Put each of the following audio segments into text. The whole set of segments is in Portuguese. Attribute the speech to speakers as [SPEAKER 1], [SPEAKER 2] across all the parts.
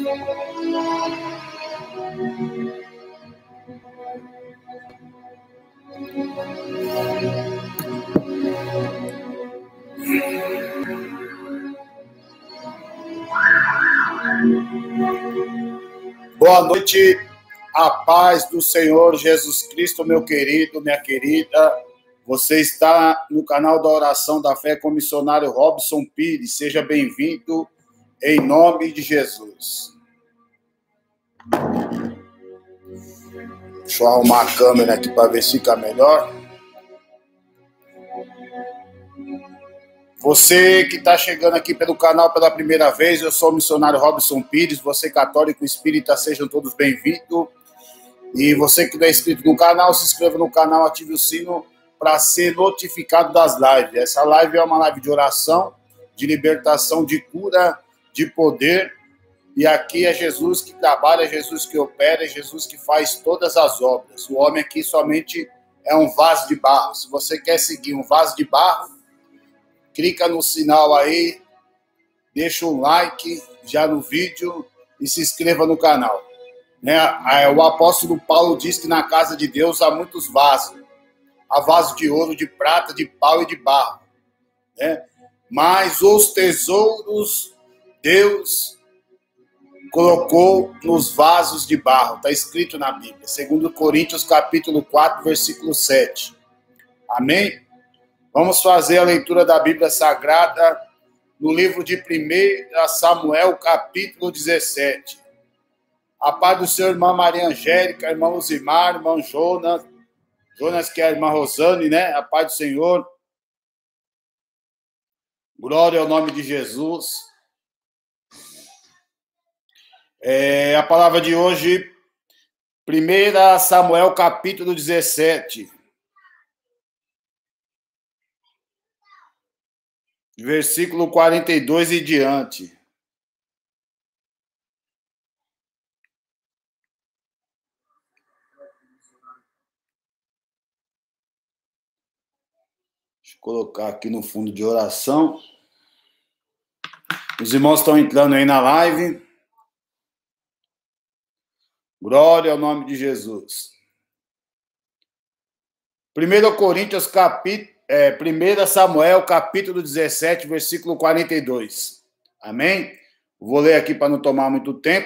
[SPEAKER 1] Boa noite, a paz do Senhor Jesus Cristo, meu querido, minha querida. Você está no canal da Oração da Fé com o missionário Robson Pires. Seja bem-vindo, em nome de Jesus. Deixa eu arrumar a câmera aqui para ver se fica melhor. Você que está chegando aqui pelo canal pela primeira vez, eu sou o missionário Robson Pires. Você católico espírita, sejam todos bem-vindos. E você que não é inscrito no canal, se inscreva no canal, ative o sino para ser notificado das lives. Essa live é uma live de oração, de libertação, de cura, de poder. E aqui é Jesus que trabalha, é Jesus que opera, é Jesus que faz todas as obras. O homem aqui somente é um vaso de barro. Se você quer seguir um vaso de barro, clica no sinal aí, deixa um like já no vídeo e se inscreva no canal. O apóstolo Paulo diz que na casa de Deus há muitos vasos. Há vasos de ouro, de prata, de pau e de barro. Mas os tesouros Deus colocou nos vasos de barro. Está escrito na Bíblia. 2 Coríntios capítulo 4, versículo 7. Amém? Vamos fazer a leitura da Bíblia Sagrada no livro de 1 Samuel, capítulo 17. A paz do Senhor, irmã Maria Angélica, irmão Luzimar, irmão Jonas, que é a irmã Rosane, né? A paz do Senhor. Glória ao nome de Jesus. A palavra de hoje, 1 Samuel, capítulo 17. Versículo 42 e diante. Deixa eu colocar aqui no fundo de oração. Os irmãos estão entrando aí na live. Glória ao nome de Jesus. 1 Coríntios, 1 Samuel, capítulo 17, versículo 42. Amém? Vou ler aqui para não tomar muito tempo.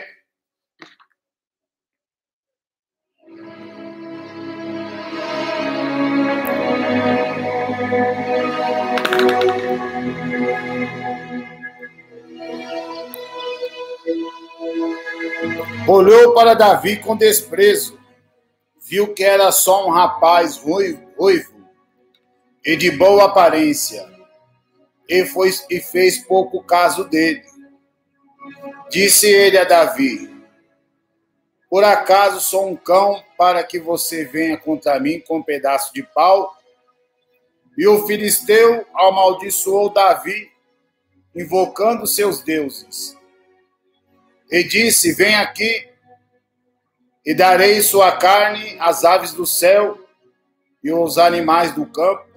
[SPEAKER 1] Olhou para Davi com desprezo, viu que era só um rapaz ruivo e de boa aparência, e fez pouco caso dele. Disse ele a Davi: por acaso sou um cão para que você venha contra mim com um pedaço de pau? E o filisteu amaldiçoou Davi, invocando seus deuses. E disse: vem aqui, e darei sua carne às aves do céu e aos animais do campo.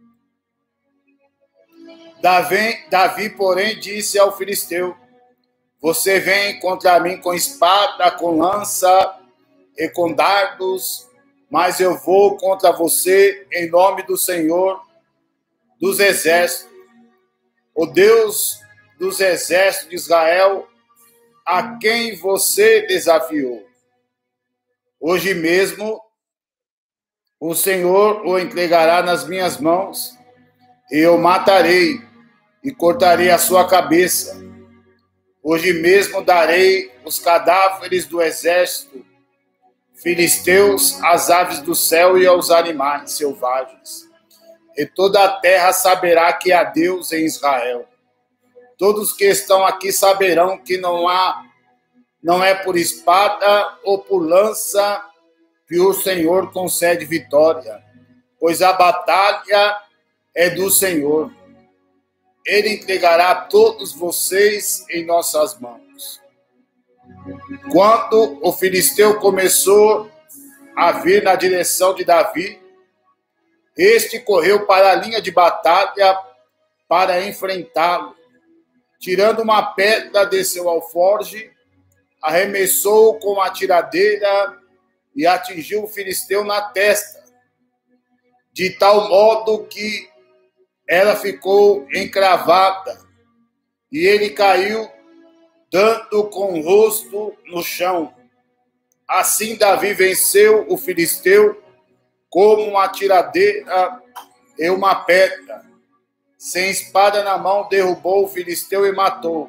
[SPEAKER 1] Davi, porém, disse ao filisteu: você vem contra mim com espada, com lança e com dardos, mas eu vou contra você em nome do Senhor dos exércitos, o Deus dos exércitos de Israel, a quem você desafiou. Hoje mesmo o Senhor o entregará nas minhas mãos, e eu matarei e cortarei a sua cabeça. Hoje mesmo darei os cadáveres do exército filisteus às aves do céu e aos animais selvagens. E toda a terra saberá que há Deus em Israel. Todos que estão aqui saberão que não é por espada ou por lança que o Senhor concede vitória, pois a batalha é do Senhor. Ele entregará todos vocês em nossas mãos. Quando o filisteu começou a vir na direção de Davi, este correu para a linha de batalha para enfrentá-lo. Tirando uma pedra de seu alforje, arremessou com a tiradeira e atingiu o filisteu na testa, de tal modo que ela ficou encravada, e ele caiu, dando com o rosto no chão. Assim Davi venceu o filisteu como uma tiradeira e uma pedra. Sem espada na mão, derrubou o filisteu e matou.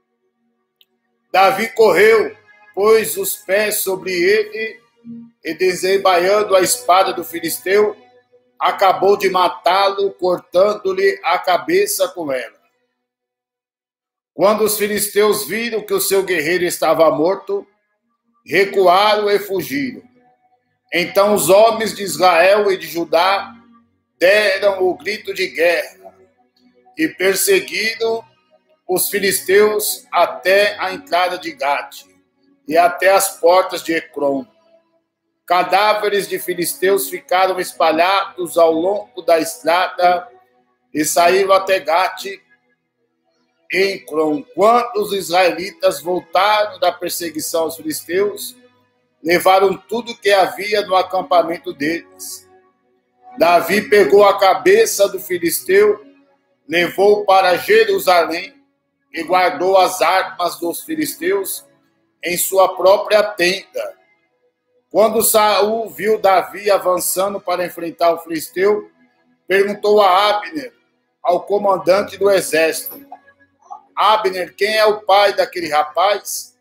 [SPEAKER 1] Davi correu, pôs os pés sobre ele e, desembainhando a espada do filisteu, acabou de matá-lo, cortando-lhe a cabeça com ela. Quando os filisteus viram que o seu guerreiro estava morto, recuaram e fugiram. Então os homens de Israel e de Judá deram o grito de guerra e perseguiram os filisteus até a entrada de Gate e até as portas de Ecrom. Cadáveres de filisteus ficaram espalhados ao longo da estrada e saíram até Gate e Ecrom. Quando os israelitas voltaram da perseguição aos filisteus, levaram tudo que havia no acampamento deles. Davi pegou a cabeça do filisteu, levou para Jerusalém e guardou as armas dos filisteus em sua própria tenda. Quando Saul viu Davi avançando para enfrentar o filisteu, perguntou a Abner, ao comandante do exército: Abner, quem é o pai daquele rapaz?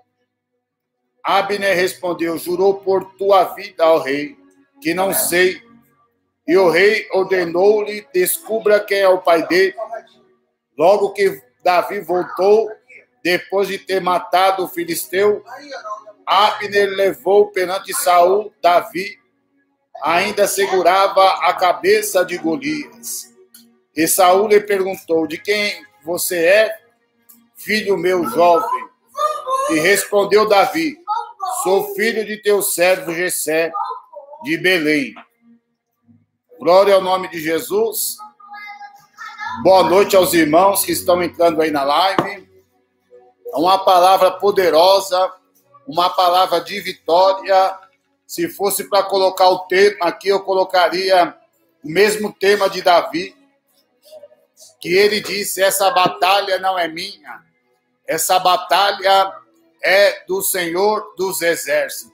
[SPEAKER 1] Abner respondeu: jurou por tua vida, ó rei, que não sei. E o rei ordenou-lhe: descubra quem é o pai dele. Logo que Davi voltou, depois de ter matado o filisteu, Abner levou perante Saul. Davi ainda segurava a cabeça de Golias. E Saul lhe perguntou: de quem você é, filho meu jovem? E respondeu Davi: sou filho de teu servo Jessé, de Belém. Glória ao nome de Jesus. Boa noite aos irmãos que estão entrando aí na live. É uma palavra poderosa, uma palavra de vitória. Se fosse para colocar o tema aqui, eu colocaria o mesmo tema de Davi, que ele disse: essa batalha não é minha, essa batalha é do Senhor dos Exércitos.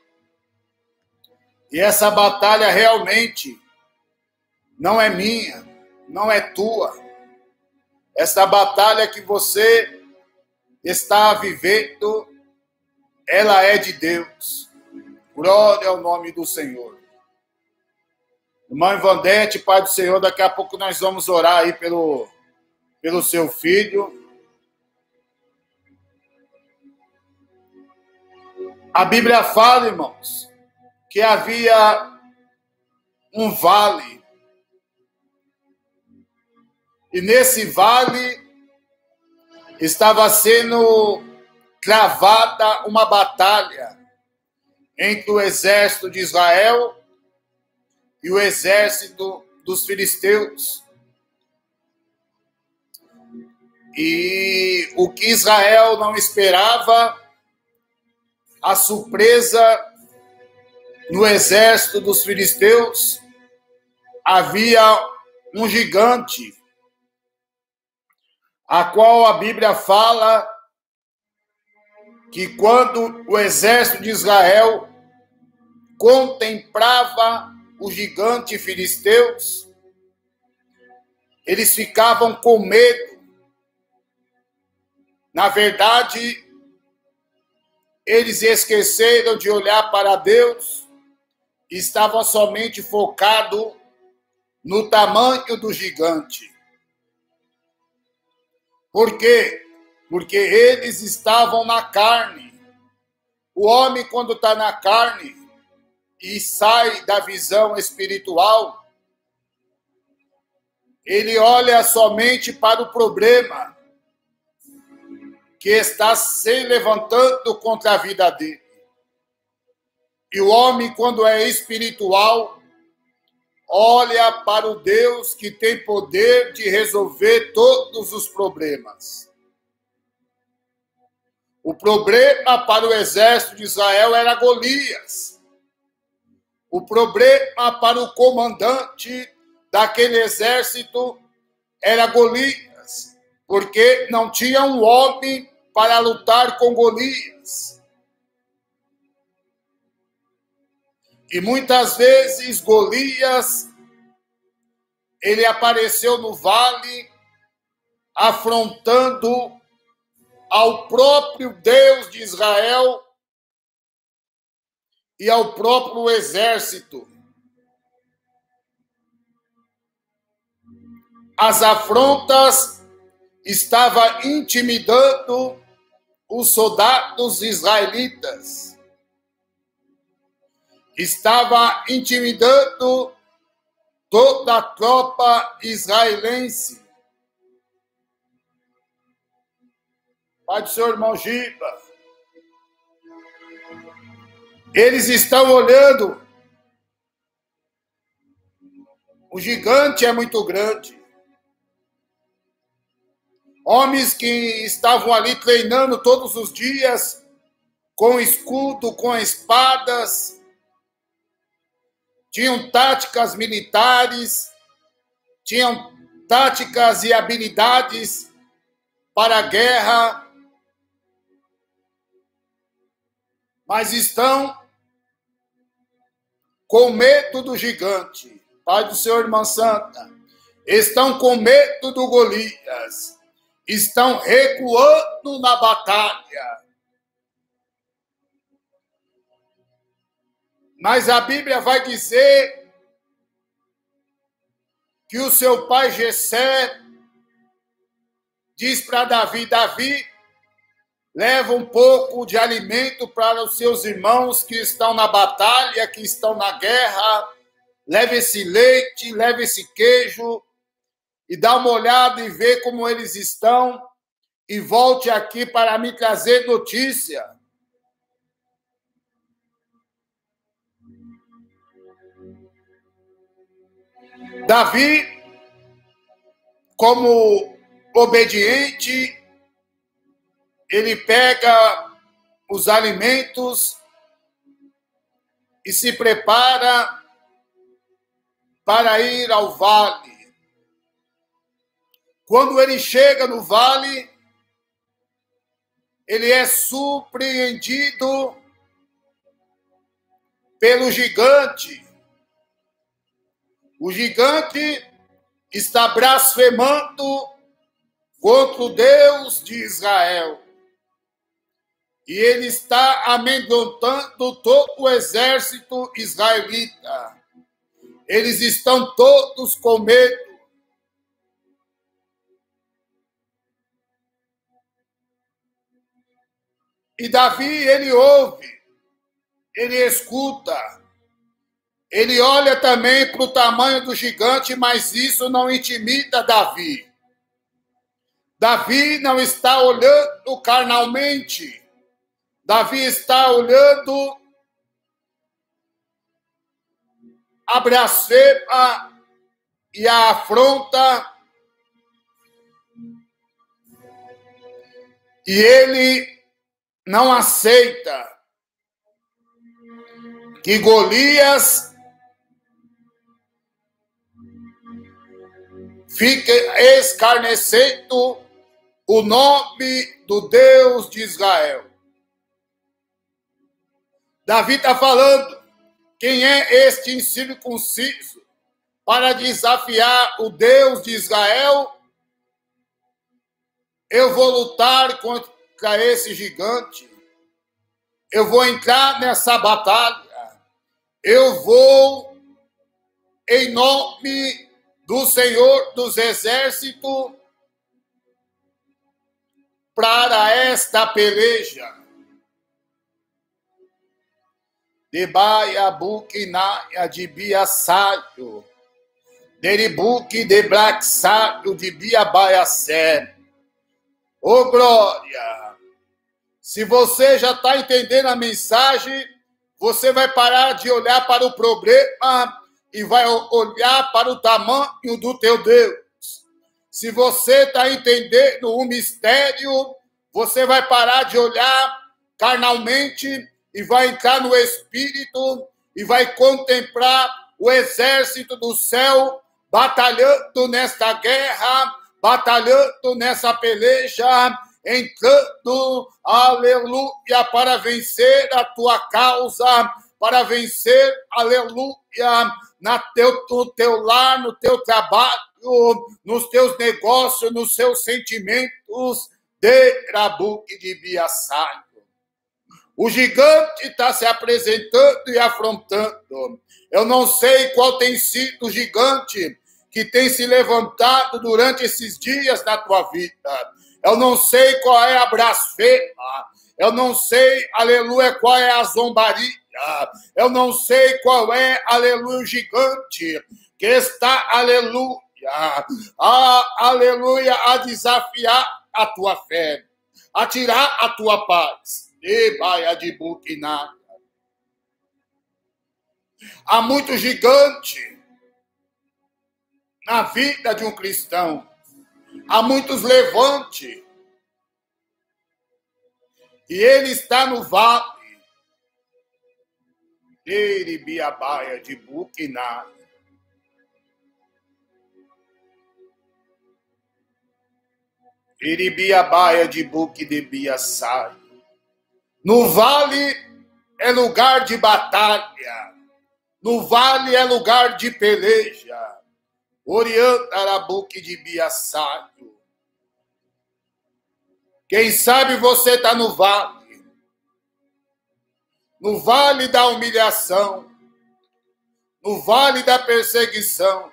[SPEAKER 1] E essa batalha realmente não é minha, não é tua. Essa batalha que você está vivendo, ela é de Deus. Glória ao nome do Senhor. Irmã Ivandete, Pai do Senhor, daqui a pouco nós vamos orar aí pelo seu filho. A Bíblia fala, irmãos, que havia um vale. E nesse vale estava sendo travada uma batalha entre o exército de Israel e o exército dos filisteus. E o que Israel não esperava, a surpresa no exército dos filisteus, havia um gigante, a qual a Bíblia fala que quando o exército de Israel contemplava o gigante filisteus, eles ficavam com medo. Na verdade, eles esqueceram de olhar para Deus e estavam somente focados no tamanho do gigante. Por quê? Porque eles estavam na carne. O homem, quando está na carne e sai da visão espiritual, ele olha somente para o problema que está se levantando contra a vida dele. E o homem, quando é espiritual, olha para o Deus que tem poder de resolver todos os problemas. O problema para o exército de Israel era Golias. O problema para o comandante daquele exército era Golias, porque não tinha um homem para lutar com Golias. E muitas vezes Golias, ele apareceu no vale, afrontando ao próprio Deus de Israel e ao próprio exército. As afrontas estavam intimidando os soldados israelitas. Estava intimidando toda a tropa israelense. Pai do seu irmão Giba. Eles estão olhando. O gigante é muito grande. Homens que estavam ali treinando todos os dias, com escudo, com espadas, tinham táticas militares, tinham táticas e habilidades para a guerra, mas estão com medo do gigante. Pai do Senhor, irmã Santa, estão com medo do Golias, estão recuando na batalha. Mas a Bíblia vai dizer que o seu pai Jessé diz para Davi: Davi, leva um pouco de alimento para os seus irmãos que estão na batalha, que estão na guerra. Leve esse leite, leve esse queijo e dá uma olhada e vê como eles estão e volte aqui para me trazer notícia. Davi, como obediente, ele pega os alimentos e se prepara para ir ao vale. Quando ele chega no vale, ele é surpreendido pelo gigante. O gigante está blasfemando contra o Deus de Israel. E ele está amedrontando todo o exército israelita. Eles estão todos com medo. E Davi, ele ouve, ele escuta. Ele olha também para o tamanho do gigante, mas isso não intimida Davi. Davi não está olhando carnalmente. Davi está olhando a blasfema e a afronta. E ele não aceita que Golias fique escarnecendo o nome do Deus de Israel. Davi está falando: quem é este incircunciso para desafiar o Deus de Israel? Eu vou lutar contra esse gigante. Eu vou entrar nessa batalha. Eu vou, em nome do Senhor dos Exércitos, para esta peleja. Debaia buquinaia de biaçaio, deribuque de blaxaio de biabaiacé. Ô glória! Se você já está entendendo a mensagem, você vai parar de olhar para o problema e vai olhar para o tamanho do teu Deus. Se você está entendendo o mistério, Você vai parar de olhar carnalmente e vai entrar no Espírito e vai contemplar o exército do céu batalhando nesta guerra, batalhando nessa peleja, entrando, aleluia, para vencer a tua causa, para vencer, aleluia, no teu lar, no teu trabalho, nos teus negócios, nos seus sentimentos, de Rabuque de Biaçai. O gigante está se apresentando e afrontando. Eu não sei qual tem sido o gigante que tem se levantado durante esses dias na tua vida. Eu não sei qual é a blasfema. Eu não sei, aleluia, qual é a zombaria. Eu não sei qual é, aleluia, o gigante que está, aleluia, aleluia, a desafiar a tua fé, a tirar a tua paz. Há muito gigante na vida de um cristão. Há muitos levantes. E ele está no vale. Iribiabaia de Buquiná. Iribiabaia de Buque de Biaçai. No vale é lugar de batalha. No vale é lugar de peleja. Oriantarabuque de Biaçai. Quem sabe você está no vale. No vale da humilhação. No vale da perseguição.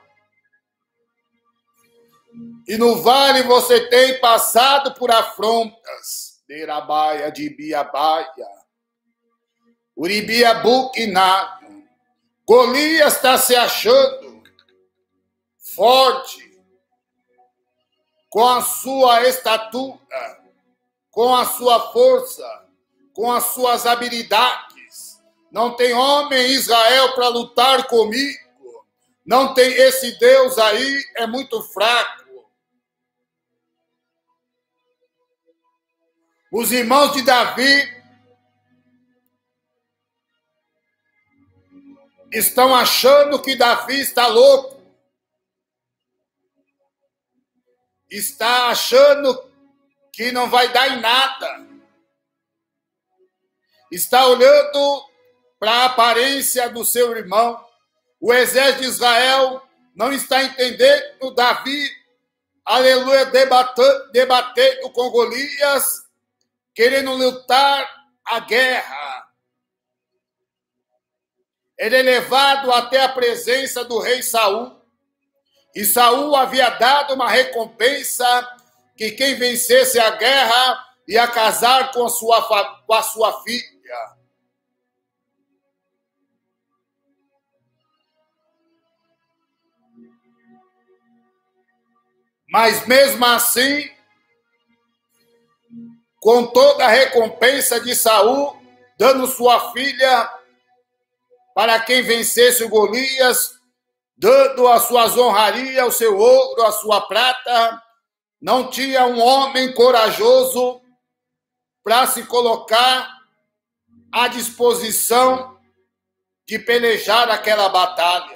[SPEAKER 1] E no vale você tem passado por afrontas. Derabaia de Biabaia. Uribiabuquiná. Golias está se achando forte com a sua estatura, com a sua força, com as suas habilidades. Não tem homem em Israel para lutar comigo. Não tem esse Deus aí, é muito fraco. Os irmãos de Davi estão achando que Davi está louco. Está achando que não vai dar em nada. Está olhando para a aparência do seu irmão. O exército de Israel não está entendendo Davi, aleluia, debatendo com Golias, querendo lutar a guerra. Ele é levado até a presença do rei Saul. E Saul havia dado uma recompensa que quem vencesse a guerra ia casar com a sua filha. Mas mesmo assim, com toda a recompensa de Saul, dando sua filha para quem vencesse o Golias, dando as suas honrarias, o seu ouro, a sua prata, não tinha um homem corajoso para se colocar à disposição de pelejar aquela batalha.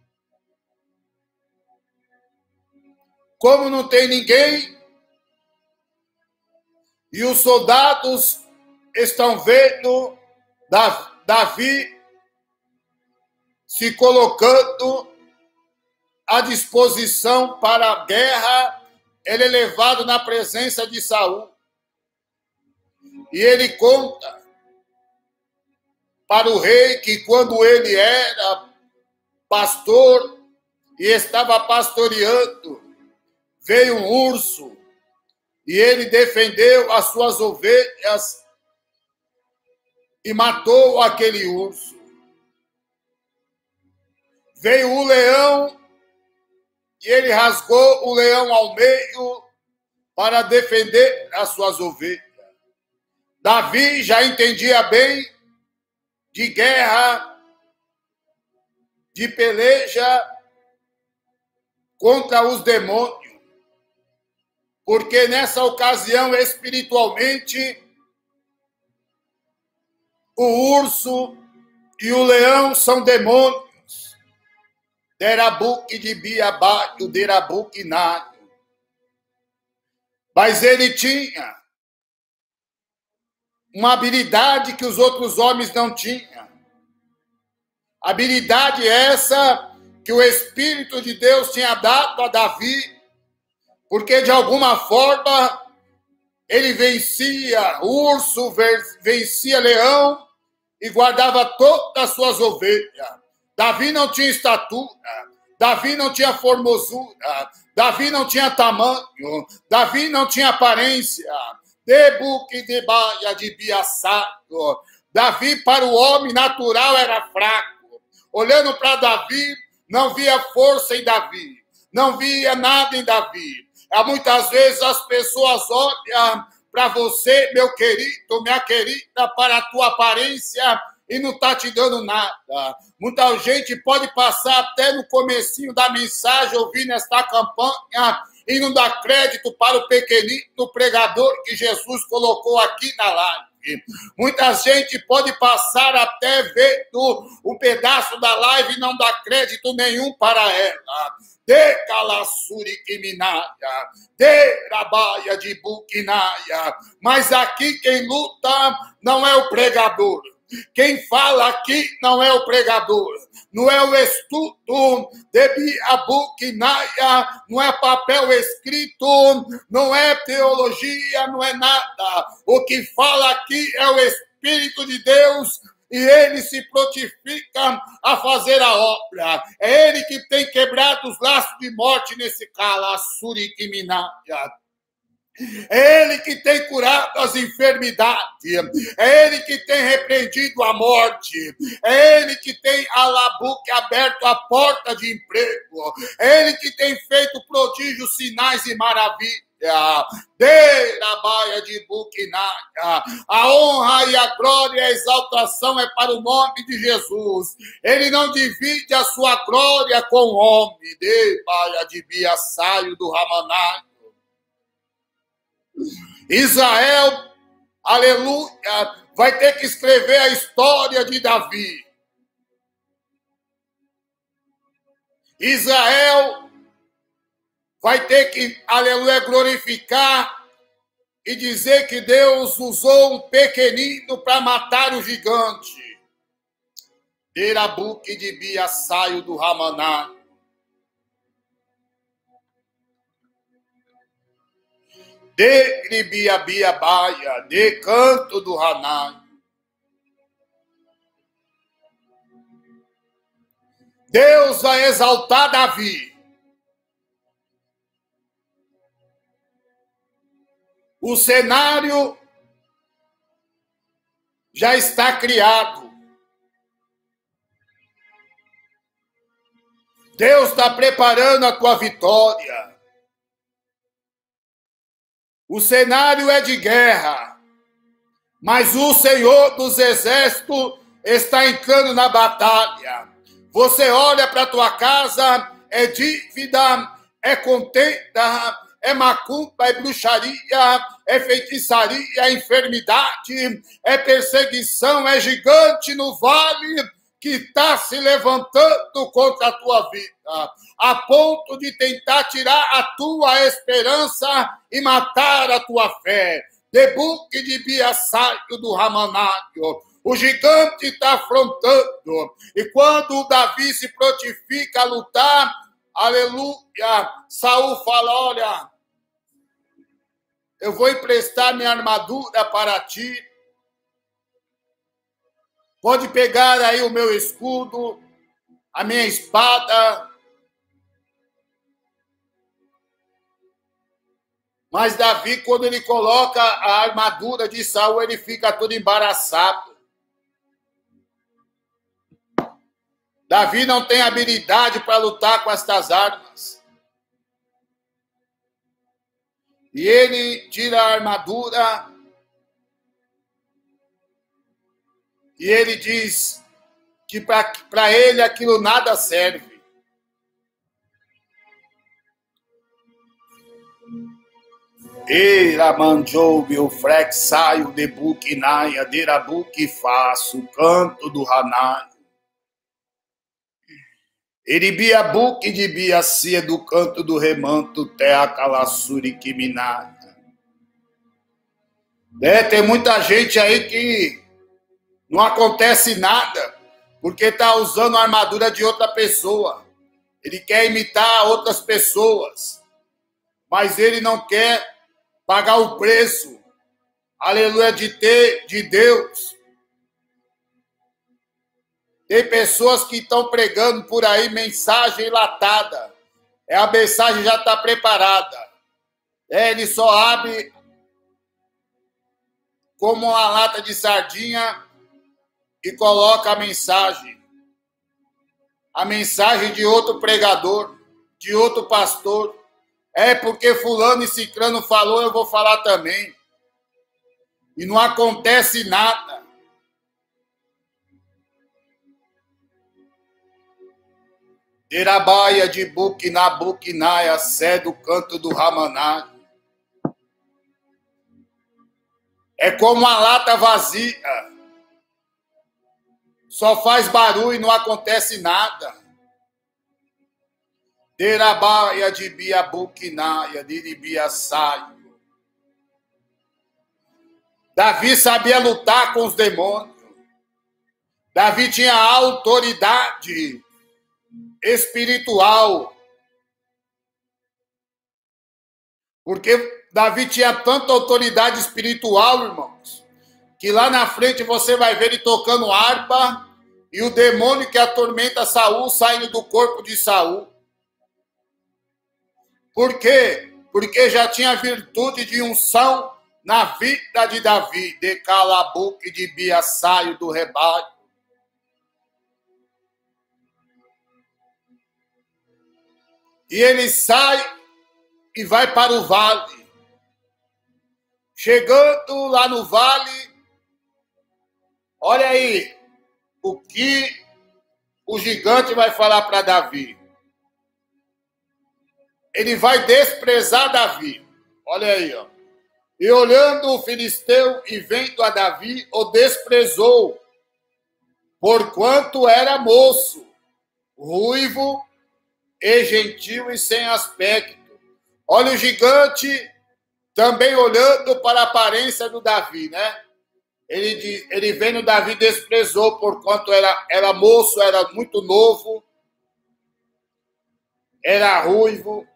[SPEAKER 1] Como não tem ninguém, e os soldados estão vendo Davi se colocando à disposição para a guerra, ele é levado na presença de Saul. E ele conta para o rei que quando ele era pastor e estava pastoreando, veio um urso e ele defendeu as suas ovelhas e matou aquele urso. Veio o leão e ele rasgou o leão ao meio para defender as suas ovelhas. Davi já entendia bem de guerra, de peleja contra os demônios. porque nessa ocasião, espiritualmente, o urso e o leão são demônios. Derabuque de Biabaio, Derabuque Nário. Mas ele tinha uma habilidade que os outros homens não tinham. Habilidade essa que o Espírito de Deus tinha dado a Davi, porque de alguma forma ele vencia urso, vencia leão e guardava todas as suas ovelhas. Davi não tinha estatura, Davi não tinha formosura, Davi não tinha tamanho, Davi não tinha aparência. Debuque de baia de biaçado. Davi para o homem natural era fraco. Olhando para Davi, não via força em Davi, não via nada em Davi. Muitas vezes as pessoas olham para você, meu querido, minha querida, para a tua aparência e não está te dando nada. Muita gente pode passar até no comecinho da mensagem ouvindo esta campanha e não dá crédito para o pequenino pregador que Jesus colocou aqui na live. Muita gente pode passar até vendo um pedaço da live e não dá crédito nenhum para ela. De Calassuriquiminaia, de Rabaia de Buquinaia. Mas aqui quem luta não é o pregador. Quem fala aqui não é o pregador, não é o estudo de Biabuquinaia, não é papel escrito, não é teologia, não é nada. O que fala aqui é o Espírito de Deus e ele se prontifica a fazer a obra. É ele que tem quebrado os laços de morte nesse Calassuriquiminaia. É ele que tem curado as enfermidades, é ele que tem repreendido a morte, é ele que tem alabuque aberto a porta de emprego, é ele que tem feito prodígios, sinais e maravilhas. De Rabaia de Buquinaia, a honra e a glória e a exaltação é para o nome de Jesus. Ele não divide a sua glória com o homem. De Baia de Biaçaio do Ramaná. Israel, aleluia, vai ter que escrever a história de Davi. Israel vai ter que, aleluia, glorificar e dizer que Deus usou um pequenino para matar o gigante. Derabuque de Biaçaio do Ramaná. De Gribiabiabaia, de Canto do Haná. Deus vai exaltar Davi. O cenário já está criado. Deus está preparando a tua vitória. O cenário é de guerra, mas o Senhor dos Exércitos está entrando na batalha. Você olha para a tua casa, é dívida, é contenda, é macumba, é bruxaria, é feitiçaria, é enfermidade, é perseguição, é gigante no vale que está se levantando contra a tua vida, a ponto de tentar tirar a tua esperança e matar a tua fé. Debuque de Biaçaio do Ramanário. O gigante está afrontando. E quando o Davi se prontifica a lutar, aleluia, Saul fala, olha, eu vou emprestar minha armadura para ti. Pode pegar aí o meu escudo, a minha espada. Mas Davi, quando ele coloca a armadura de Saul, ele fica todo embaraçado. Davi não tem habilidade para lutar com estas armas. E ele tira a armadura e ele diz que para ele aquilo nada serve. Era manjouve o frexaio de buquinaia, derabu que faço, canto do ranai. Eribia buque de biacia do canto do remanto, terra calassuri que minai. Tem muita gente aí que não acontece nada, porque está usando a armadura de outra pessoa. Ele quer imitar outras pessoas, mas ele não quer pagar o preço, aleluia, de Deus. Tem pessoas que estão pregando por aí mensagem latada. A mensagem já está preparada. Ele só abre como uma lata de sardinha e coloca a mensagem. A mensagem de outro pregador, de outro pastor. Porque fulano e ciclano falou, eu vou falar também. E não acontece nada. Terabaia de buquiná, buquinaia, sé do canto do ramaná. É como uma lata vazia. Só faz barulho e não acontece nada. Terabaia de bia buquinaia, diribia saio. Davi sabia lutar com os demônios. Davi tinha autoridade espiritual. Porque Davi tinha tanta autoridade espiritual, irmãos, que lá na frente você vai ver ele tocando harpa e o demônio que atormenta Saul saindo do corpo de Saul. Por quê? Porque já tinha virtude de unção na vida de Davi, de calabuque de bia saio do rebanho. E ele sai e vai para o vale. Chegando lá no vale, olha aí o que o gigante vai falar para Davi. Ele vai desprezar Davi. Olha aí, ó. E olhando o filisteu e vendo a Davi, o desprezou, porquanto era moço, ruivo e gentil e sem aspecto. Olha o gigante também olhando para a aparência do Davi, né? Ele vendo Davi desprezou, porquanto era moço, era muito novo, era ruivo.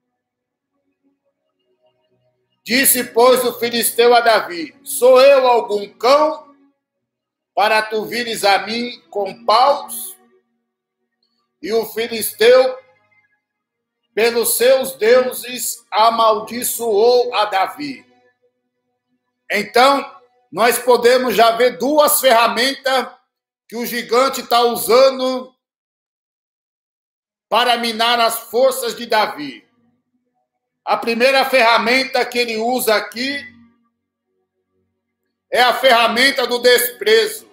[SPEAKER 1] Disse, pois, o filisteu a Davi, sou eu algum cão para tu vires a mim com paus? E o filisteu, pelos seus deuses, amaldiçoou a Davi. Então, nós podemos já ver duas ferramentas que o gigante está usando para minar as forças de Davi. A primeira ferramenta que ele usa aqui é a ferramenta do desprezo.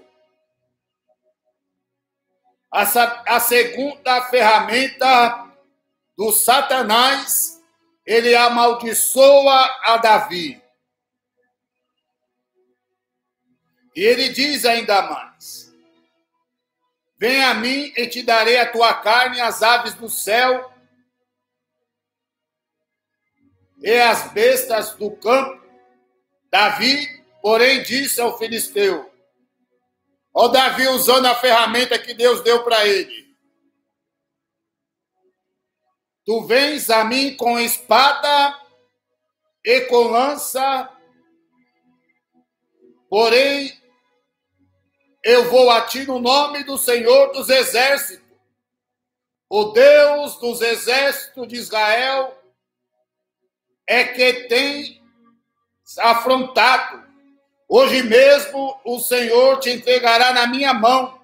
[SPEAKER 1] A segunda ferramenta do Satanás, ele amaldiçoa a Davi. E ele diz ainda mais, vem a mim e te darei a tua carne, as aves do céu e as bestas do campo. Davi, porém, disse ao filisteu, ó Davi usando a ferramenta que Deus deu para ele, tu vens a mim com espada e com lança, porém, eu vou a ti no nome do Senhor dos Exércitos, o Deus dos exércitos de Israel, é que tem afrontado. Hoje mesmo o Senhor te entregará na minha mão.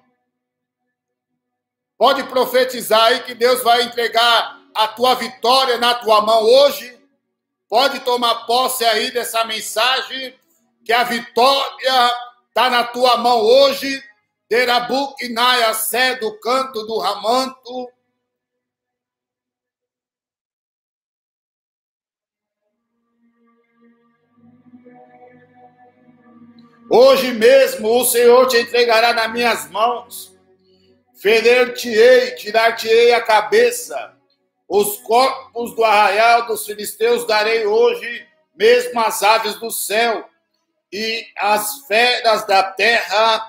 [SPEAKER 1] Pode profetizar aí que Deus vai entregar a tua vitória na tua mão hoje. Pode tomar posse aí dessa mensagem, que a vitória está na tua mão hoje. Terabuque naia sé do canto do ramanto. Hoje mesmo o Senhor te entregará nas minhas mãos. Ferir-te-ei, tirar-te-ei a cabeça. Os corpos do arraial dos filisteus darei hoje mesmo às aves do céu e às feras da terra.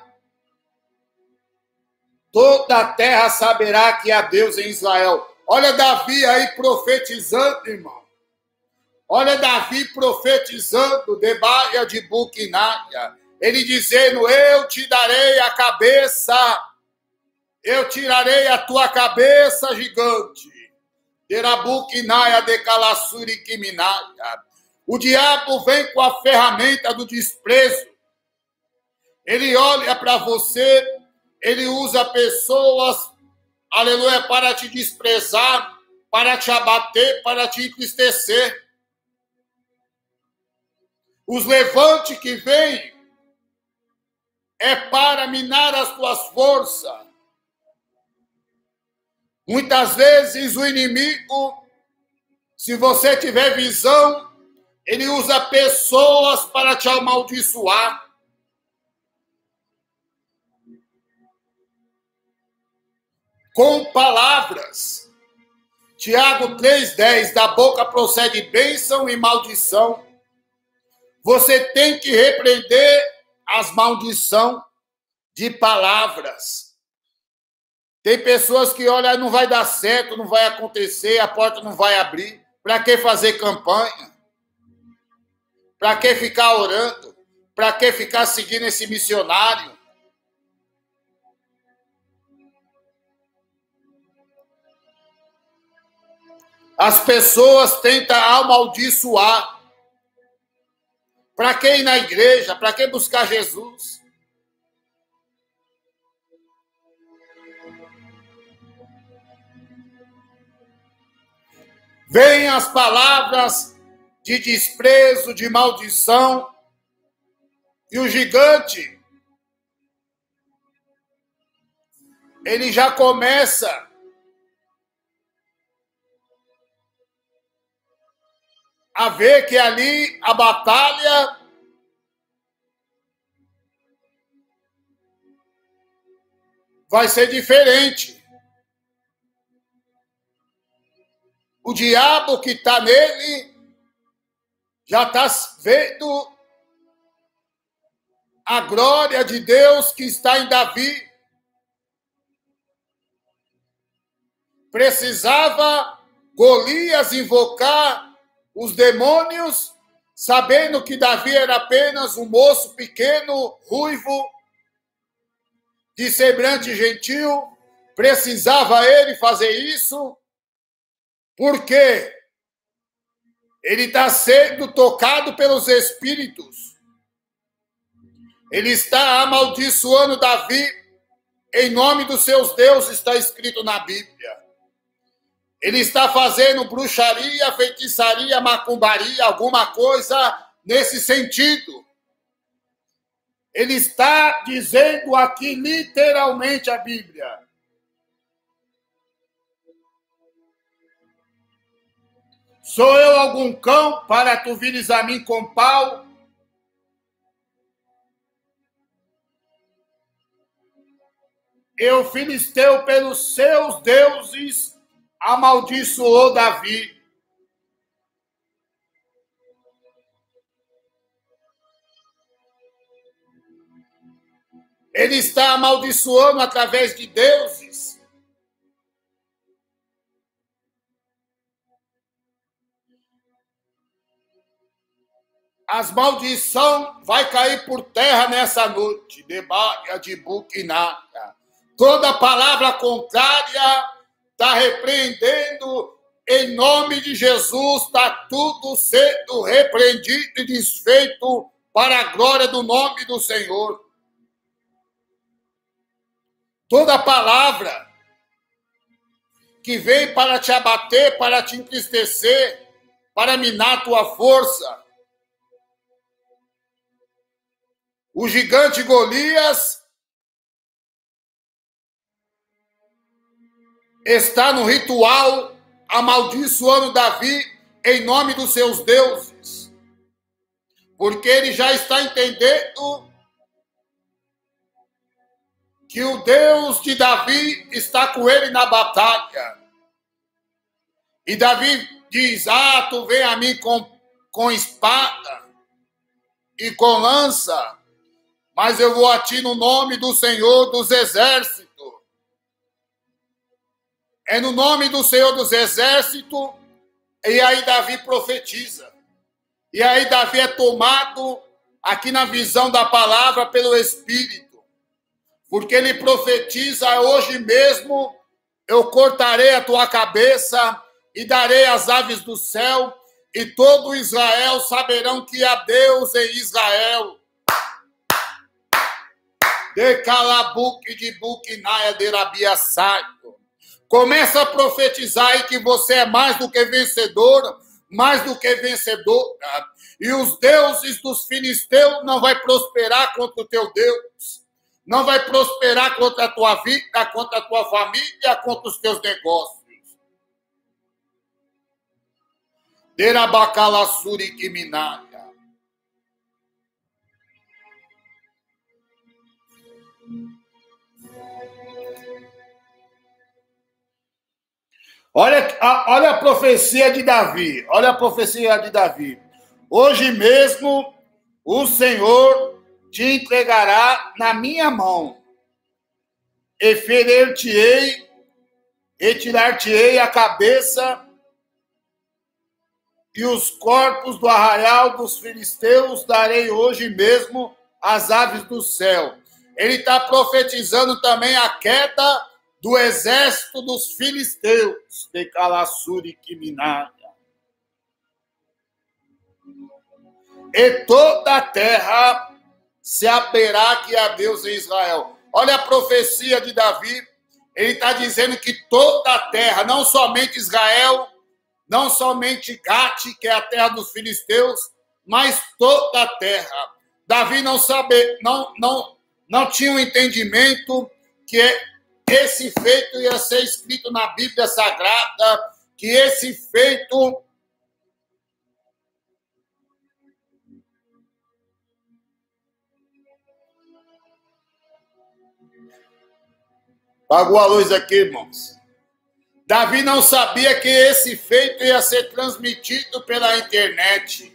[SPEAKER 1] Toda a terra saberá que há Deus em Israel. Olha Davi aí profetizando, irmão. Olha Davi profetizando de Baia de Buquinaia. Ele dizendo, eu te darei a cabeça, eu tirarei a tua cabeça, gigante. Derabuquinaia de Calassuri Quiminaia. O diabo vem com a ferramenta do desprezo. Ele olha para você, ele usa pessoas, aleluia, para te desprezar, para te abater, para te entristecer. Os levantes que vêm é para minar as tuas forças. Muitas vezes o inimigo, se você tiver visão, ele usa pessoas para te amaldiçoar. Com palavras. Tiago 3,10, da boca procede bênção e maldição. Você tem que repreender as maldições de palavras. Tem pessoas que olham, não vai dar certo, não vai acontecer, a porta não vai abrir. Para que fazer campanha? Para que ficar orando? Para que ficar seguindo esse missionário? As pessoas tentam amaldiçoar. Para que ir na igreja? Para que buscar Jesus? Vêm as palavras de desprezo, de maldição, e o gigante, ele já começa a ver que ali a batalha vai ser diferente. O diabo que está nele já está vendo a glória de Deus que está em Davi. Precisava Golias invocar os demônios, sabendo que Davi era apenas um moço pequeno, ruivo, de semblante gentil. Precisava ele fazer isso, porque ele está sendo tocado pelos espíritos. Ele está amaldiçoando Davi em nome dos seus deuses, está escrito na Bíblia. Ele está fazendo bruxaria, feitiçaria, macumbaria, alguma coisa nesse sentido. Ele está dizendo aqui literalmente a Bíblia. Sou eu algum cão para tu vires a mim com pau? Eu, filisteu, pelos seus deuses, amaldiçoou Davi. Ele está amaldiçoando através de deuses. As maldições vai cair por terra nessa noite. Debaia de Buquinaia. Toda palavra contrária está repreendendo em nome de Jesus. Está tudo sendo repreendido e desfeito para a glória do nome do Senhor. Toda palavra que vem para te abater, para te entristecer, para minar tua força. O gigante Golias está no ritual amaldiçoando Davi em nome dos seus deuses. Porque ele já está entendendo que o Deus de Davi está com ele na batalha. E Davi diz, tu vem a mim com espada e com lança, mas eu vou a ti no nome do Senhor dos Exércitos. É no nome do Senhor dos Exércitos, e aí Davi profetiza. E aí Davi é tomado, aqui na visão da palavra, pelo Espírito. Porque ele profetiza, hoje mesmo eu cortarei a tua cabeça e darei as aves do céu, e todo Israel saberão que há Deus em Israel. De Calabuque de Buquinaia de Rabiaçaio. Começa a profetizar aí que você é mais do que vencedor, mais do que vencedora. E os deuses dos filisteus não vai prosperar contra o teu Deus. Não vai prosperar contra a tua vida, contra a tua família, contra os teus negócios. Derabacalassuri Kiminaya. Olha a profecia de Davi. Olha a profecia de Davi. Hoje mesmo o Senhor te entregará na minha mão. E ferir-te-ei, e tirar-te-ei a cabeça e os corpos do arraial dos filisteus darei hoje mesmo às aves do céu. Ele está profetizando também a queda do exército dos filisteus, de Calassuri Kiminaya. E toda a terra se abrirá que há Deus em Israel. Olha a profecia de Davi, ele está dizendo que toda a terra, não somente Israel, não somente Gate, que é a terra dos filisteus, mas toda a terra. Davi não tinha um entendimento que esse feito ia ser escrito na Bíblia Sagrada, que esse feito apagou a luz aqui, irmãos. Davi não sabia que esse feito ia ser transmitido pela internet,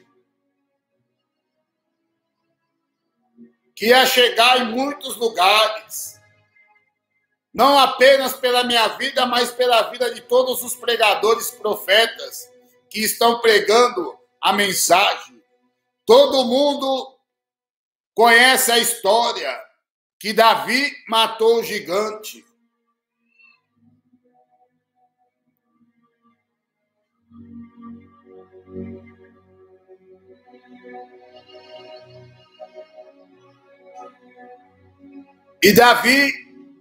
[SPEAKER 1] que ia chegar em muitos lugares. Não apenas pela minha vida, mas pela vida de todos os pregadores profetas que estão pregando a mensagem. Todo mundo conhece a história que Davi matou o gigante. E Davi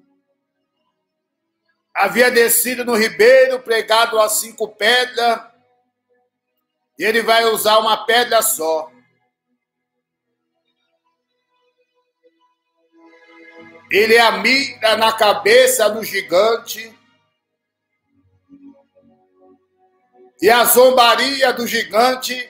[SPEAKER 1] havia descido no ribeiro, pregado a 5 pedras, e ele vai usar uma pedra só. Ele mira na cabeça do gigante, e a zombaria do gigante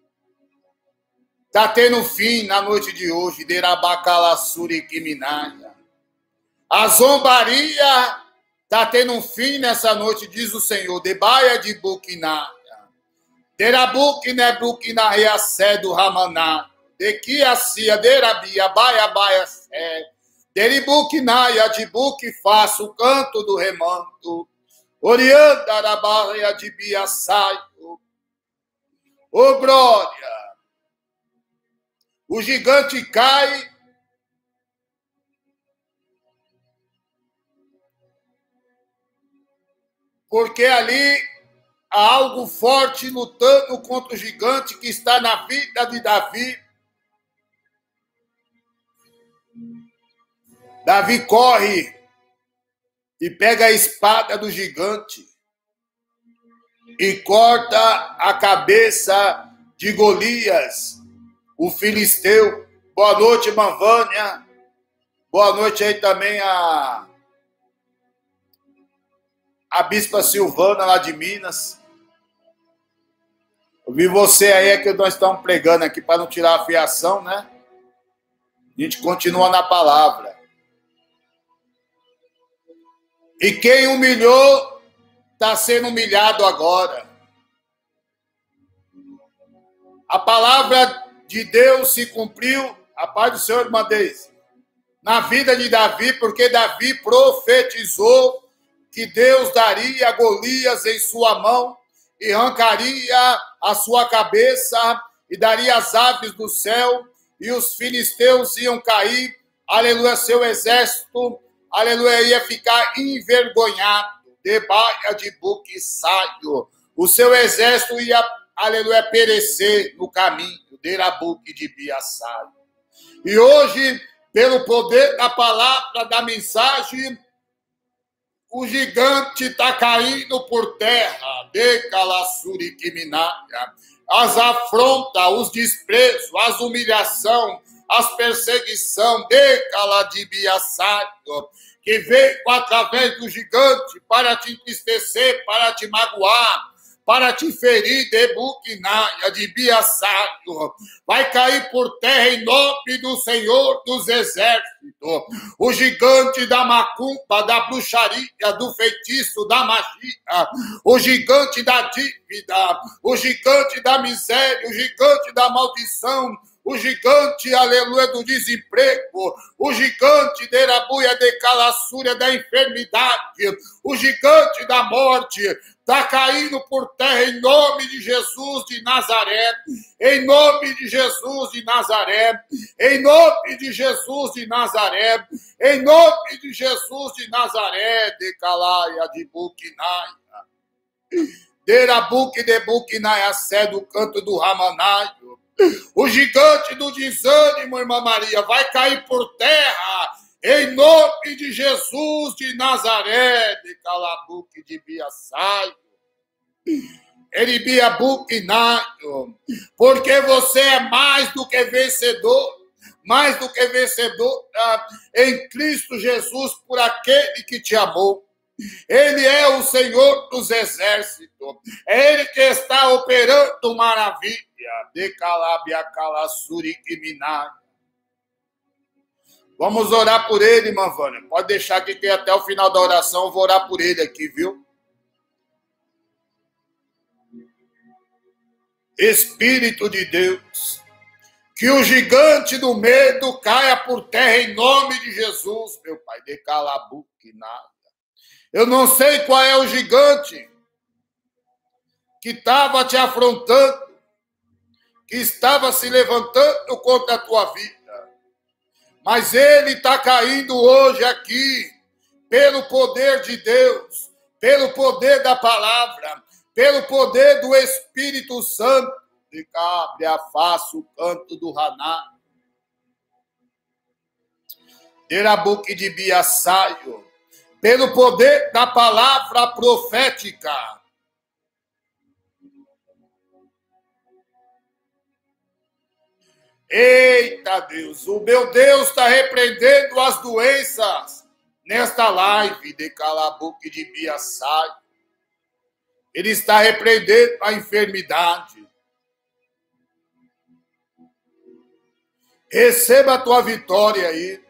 [SPEAKER 1] está tendo fim na noite de hoje. Derabacalassuri Kiminaya. A zombaria está tendo um fim nessa noite, diz o Senhor. Debaia de Buquinaya. Derabuquinebruquinaia cedo Ramaná. De que acia derabia baia sé. Deribuquinaia de buque faço o canto do remanto. Orianda da baia de biaçaio. Ô glória! O gigante cai. Porque ali há algo forte lutando contra o gigante que está na vida de Davi. Davi corre e pega a espada do gigante e corta a cabeça de Golias, o filisteu. Boa noite, irmã Vânia. Boa noite aí também a Bispa Silvana, lá de Minas. Eu vi você aí, é que nós estamos pregando aqui para não tirar a fiação, né? A gente continua na palavra. E quem humilhou está sendo humilhado agora. A palavra de Deus se cumpriu, a paz do Senhor, irmã Deise, na vida de Davi, porque Davi profetizou que Deus daria Golias em sua mão e arrancaria a sua cabeça e daria as aves do céu e os filisteus iam cair, aleluia, seu exército, aleluia, ia ficar envergonhado, debaia de buque-saio, o seu exército ia, aleluia, perecer no caminho, derabuque de biaçaio. E hoje, pelo poder da palavra, da mensagem, o gigante está caindo por terra, as afrontas, os desprezos, as humilhações, as perseguições, que veio através do gigante para te entristecer, para te magoar, para te ferir, vai cair por terra em nome do Senhor dos Exércitos. O gigante da macumba, da bruxaria, do feitiço, da magia, o gigante da dívida, o gigante da miséria, o gigante da maldição, o gigante, aleluia, do desemprego, o gigante de Erabuia, de Calassúria, da enfermidade, o gigante da morte, está caindo por terra em nome de Jesus de Nazaré, em nome de Jesus de Nazaré, em nome de Jesus de Nazaré, em nome de Jesus de Nazaré, de Calaia, de Buquinaia, de Erabuque, de Buquinaia, sé do canto do Ramanaio. O gigante do desânimo, irmã Maria, vai cair por terra, em nome de Jesus de Nazaré, de Calabuque de Biaçaio, Eribiabuquinaio, porque você é mais do que vencedor em Cristo Jesus, por aquele que te amou. Ele é o Senhor dos Exércitos, é Ele que está operando maravilha, de Calabia, Calassuri, Quiminai. Vamos orar por ele, irmã Vânia. Pode deixar que tem até o final da oração, eu vou orar por ele aqui, viu? Espírito de Deus, que o gigante do medo caia por terra em nome de Jesus, meu Pai, de Calabuquinada. Eu não sei qual é o gigante que estava te afrontando, que estava se levantando contra a tua vida, mas ele está caindo hoje aqui, pelo poder de Deus, pelo poder da palavra, pelo poder do Espírito Santo, de cabre a face o canto do Raná, Derabuque de Biaçaio, pelo poder da palavra profética. Eita Deus, o meu Deus está repreendendo as doenças nesta live de Calabuque de Biaçaio. Ele está repreendendo a enfermidade. Receba a tua vitória aí.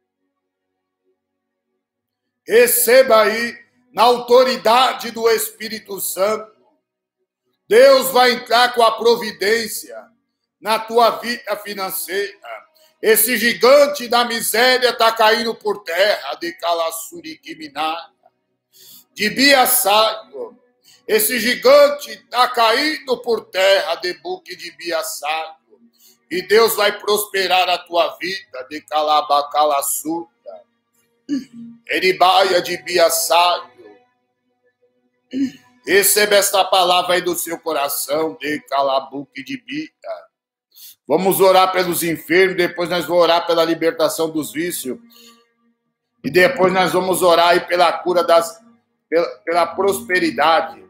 [SPEAKER 1] Receba aí, na autoridade do Espírito Santo. Deus vai entrar com a providência na tua vida financeira. Esse gigante da miséria está caindo por terra, de Calassuriquiminá, de Biaçaio. Esse gigante está caindo por terra, de Buque de Biaçaio. E Deus vai prosperar a tua vida, de Calabacalaçuta, Eribaia de Biaçaio. Receba esta palavra aí do seu coração, de Calabuque de Bia. Vamos orar pelos enfermos, depois nós vamos orar pela libertação dos vícios. E depois nós vamos orar aí pela cura pela prosperidade.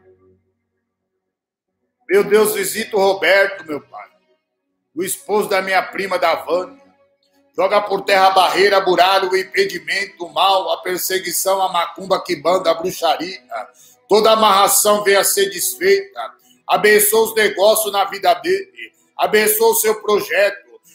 [SPEAKER 1] Meu Deus, visita o Roberto, meu pai, o esposo da minha prima, da Vânia. Joga por terra a barreira, a muralha, o impedimento, o mal, a perseguição, a macumba, a quibanda, a bruxaria. Toda amarração venha a ser desfeita. Abençoa os negócios na vida dele. Abençoa o seu projeto.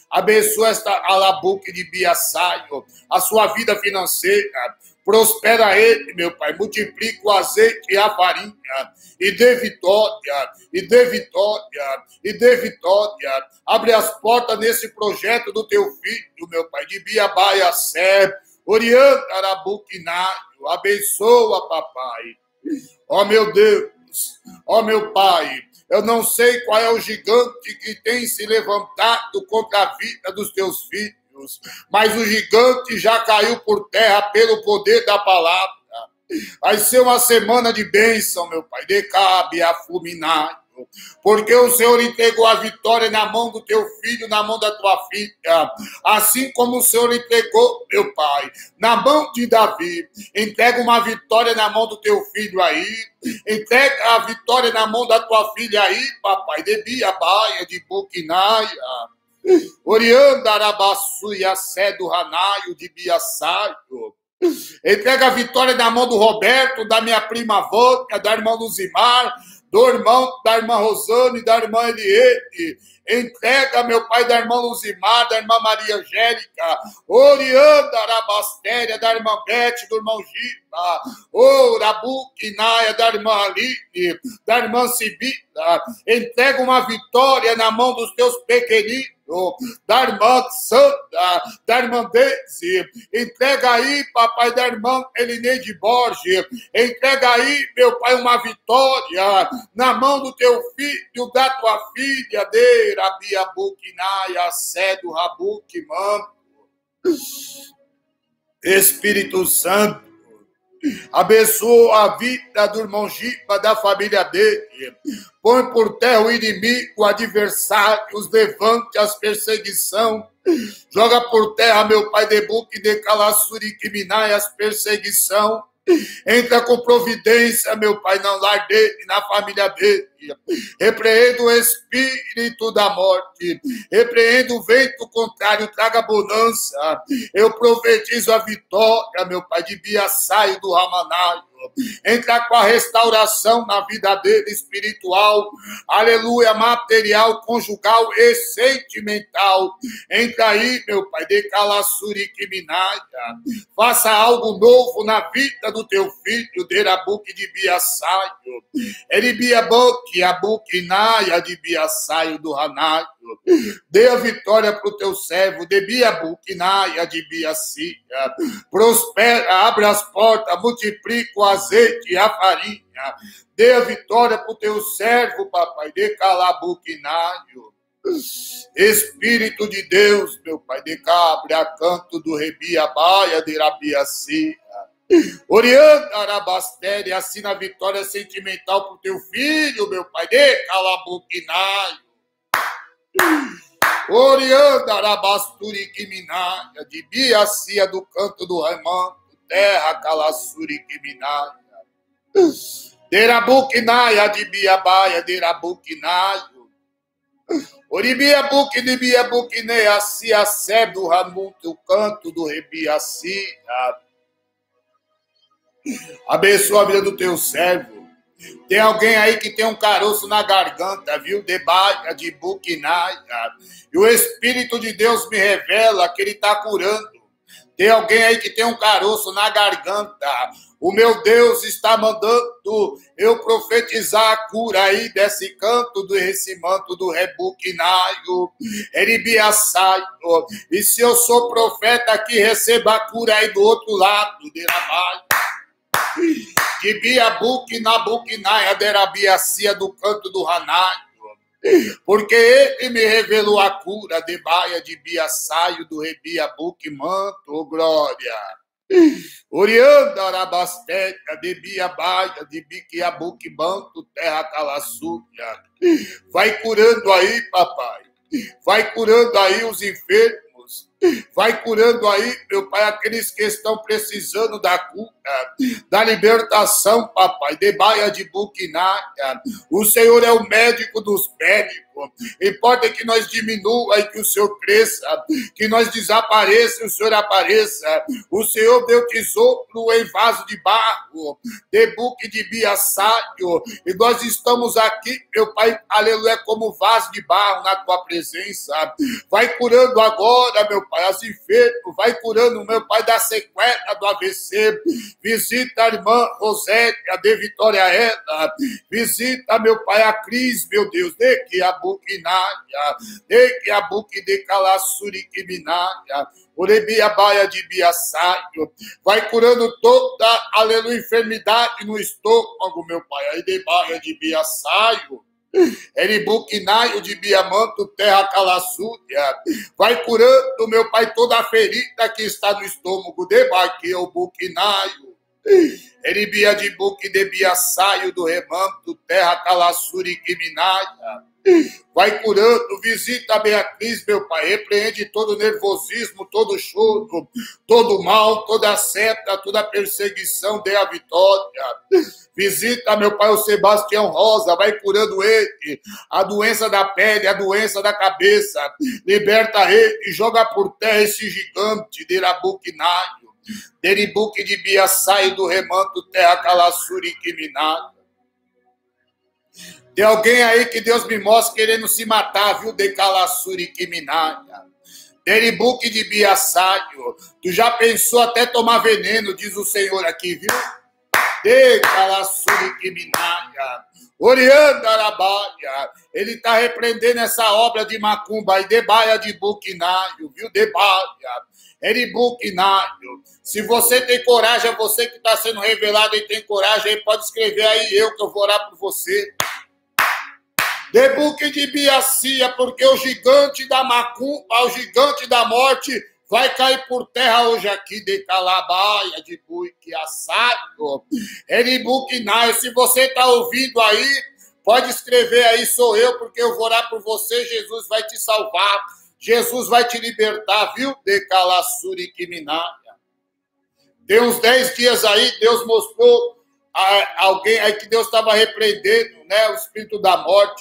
[SPEAKER 1] Abençoa esta alabuque de Biaçaio, a sua vida financeira. Prospera ele, meu Pai. Multiplica o azeite e a farinha. E dê vitória, e dê vitória, e dê vitória. Abre as portas nesse projeto do teu filho, meu Pai, de Biabaia Sé, Orianta Arabuquinaio. Abençoa, papai. Ó meu Deus, ó meu Pai, eu não sei qual é o gigante que tem se levantado contra a vida dos teus filhos, mas o gigante já caiu por terra pelo poder da palavra. Vai ser uma semana de bênção, meu Pai, decabe a fulminar. Porque o Senhor entregou a vitória na mão do teu filho, na mão da tua filha. Assim como o Senhor entregou, meu Pai, na mão de Davi. Entrega uma vitória na mão do teu filho aí. Entrega a vitória na mão da tua filha aí, papai. De Biabaia, de Buquinaia. Orianda Arabaçuia, Sé do Ranaio, de Biaçaio. Entrega a vitória na mão do Roberto, da minha prima Vânia, da irmã Luzimar, da irmã Rosane, da irmã Eliette. Entrega, meu Pai, da irmã Luzimar, da irmã Maria Angélica, Orianda Arabastéria, da irmã Bete, do irmão Giba, Orabuquinaia, da irmã Aline, da irmã Sibita. Entrega uma vitória na mão dos teus pequeninos, da irmã Santa, da irmã Deise. Entrega aí, papai, da irmã Elineide Borges. Entrega aí, meu Pai, uma vitória na mão do teu filho, da tua filha, de Rabia Buquinaia, Sé do Rabuque, mano. Espírito Santo, abençoa a vida do irmão Giba, da família dele. Põe por terra o inimigo, o adversário, os levante, as perseguição. Joga por terra, meu Pai, de Buque, de Calaçuri, Quiminai, as perseguição. Entra com providência, meu Pai, no lar dele, na família dele. Repreendo o espírito da morte. Repreendo o vento contrário, traga bonança. Eu profetizo a vitória, meu Pai, de Biaçaio do Ramanaio. Entra com a restauração na vida dele, espiritual, aleluia, material, conjugal e sentimental. Entra aí, meu Pai, de Calaçuri Quiminaia. Faça algo novo na vida do teu filho, de Rabuque de Biaçaio. Eribiabuque, Abuquinaia de Biaçaio do Ranaio. Dê a vitória para o teu servo, de Biabuquinaia de Biacia. Prospera, abre as portas, multiplica o azeite e a farinha. Dê a vitória para o teu servo, papai, de Calabuquinaio. Espírito de Deus, meu Pai, de cabra, canto do Rebiabaia de Rabiacia. Orianda Arabastéria, assina a vitória sentimental para o teu filho, meu Pai, de Calabuquinaio. Orianda Arabasturi Quiminaia, de Biacia do canto do Raimundo, terra Calaçuri Quiminaia. Derabuquinaia de Biabaia, Derabuquinaio. Oribiabuque de Biabuquineia, Cia Sé do Raimundo, o canto do Rebiacia. Abençoa a vida do teu servo. Tem alguém aí que tem um caroço na garganta, viu? Debaia de Buquinaia. E o Espírito de Deus me revela que ele está curando. Tem alguém aí que tem um caroço na garganta. O meu Deus está mandando eu profetizar a cura aí desse canto, desse manto do Rebuquinaio, Eribiaçaio. E se eu sou profeta aqui, receba a cura aí do outro lado, de Rabai. De Biabuque na Buquinaia, Derabiacia do canto do Ranaio. Porque ele me revelou a cura de Baia de Biaçaio do Rebiabuque manto, oh glória. Orianda Arabastéria de Biabaia de Biquiabuque manto, terra Calaçúria. Vai curando aí, papai. Vai curando aí os enfermos. Vai curando aí, meu Pai, aqueles que estão precisando da cura, da libertação, papai. Debaia de Buquinaia. O Senhor é o médico dos médicos. Importa que nós diminua e que o Senhor cresça, que nós desapareça e o Senhor apareça. O Senhor deu tesouro em vaso de barro, de buque de biassáio, e nós estamos aqui, meu Pai, aleluia, como vaso de barro na tua presença. Vai curando agora, meu Pai, as enfermas, vai curando, meu Pai, da sequela do AVC. Visita a irmã Rosélia de Vitória Eda. Visita, meu Pai, a Cris, meu Deus, de que a Buquinaia, de que a Buque de Calassuri Quiminaia, Orebia Baia de Biassaio. Vai curando toda, aleluia, enfermidade no estômago, meu Pai, aí de Baia de Biassaio. Eribuquinaio de Biamanto, terra calaçúdia. Vai curando, meu Pai, toda a ferida que está no estômago. Debaque o buquinaio. Eribia de buque de biassaio do remanto, terra calaçuri quiminaia. Vai curando, visita a Beatriz, meu Pai, repreende todo nervosismo, todo choro, todo mal, toda seta, toda perseguição, dê a vitória. Visita, meu Pai, o Sebastião Rosa, vai curando ele, a doença da pele, a doença da cabeça, liberta ele e joga por terra esse gigante, Derabuquinaio, Deribuque de Biassaio do remanto, terra calaçuri quiminaia. Tem alguém aí que Deus me mostra querendo se matar, viu? De Calassuri Quiminaia. Deribuque de Biassaio. Tu já pensou até tomar veneno, diz o Senhor aqui, viu? De Calassuri Quiminaia. Orianda Arabaia. Ele está repreendendo essa obra de macumba aí, de Baia de Buquinaio, viu? De Baia. Eribuquinaio. Se você tem coragem, é você que está sendo revelado e tem coragem, aí pode escrever aí eu que eu vou orar por você. Debuque de Biacia, porque o gigante da macumba, o gigante da morte, vai cair por terra hoje aqui, de Calabaia, de Buique assado. Eribuquinaio, se você está ouvindo aí, pode escrever aí, sou eu, porque eu vou orar por você, Jesus vai te salvar, Jesus vai te libertar, viu? De Calassuri Quiminaia. Tem uns 10 dias aí, Deus mostrou a alguém aí que Deus estava repreendendo, né? O espírito da morte.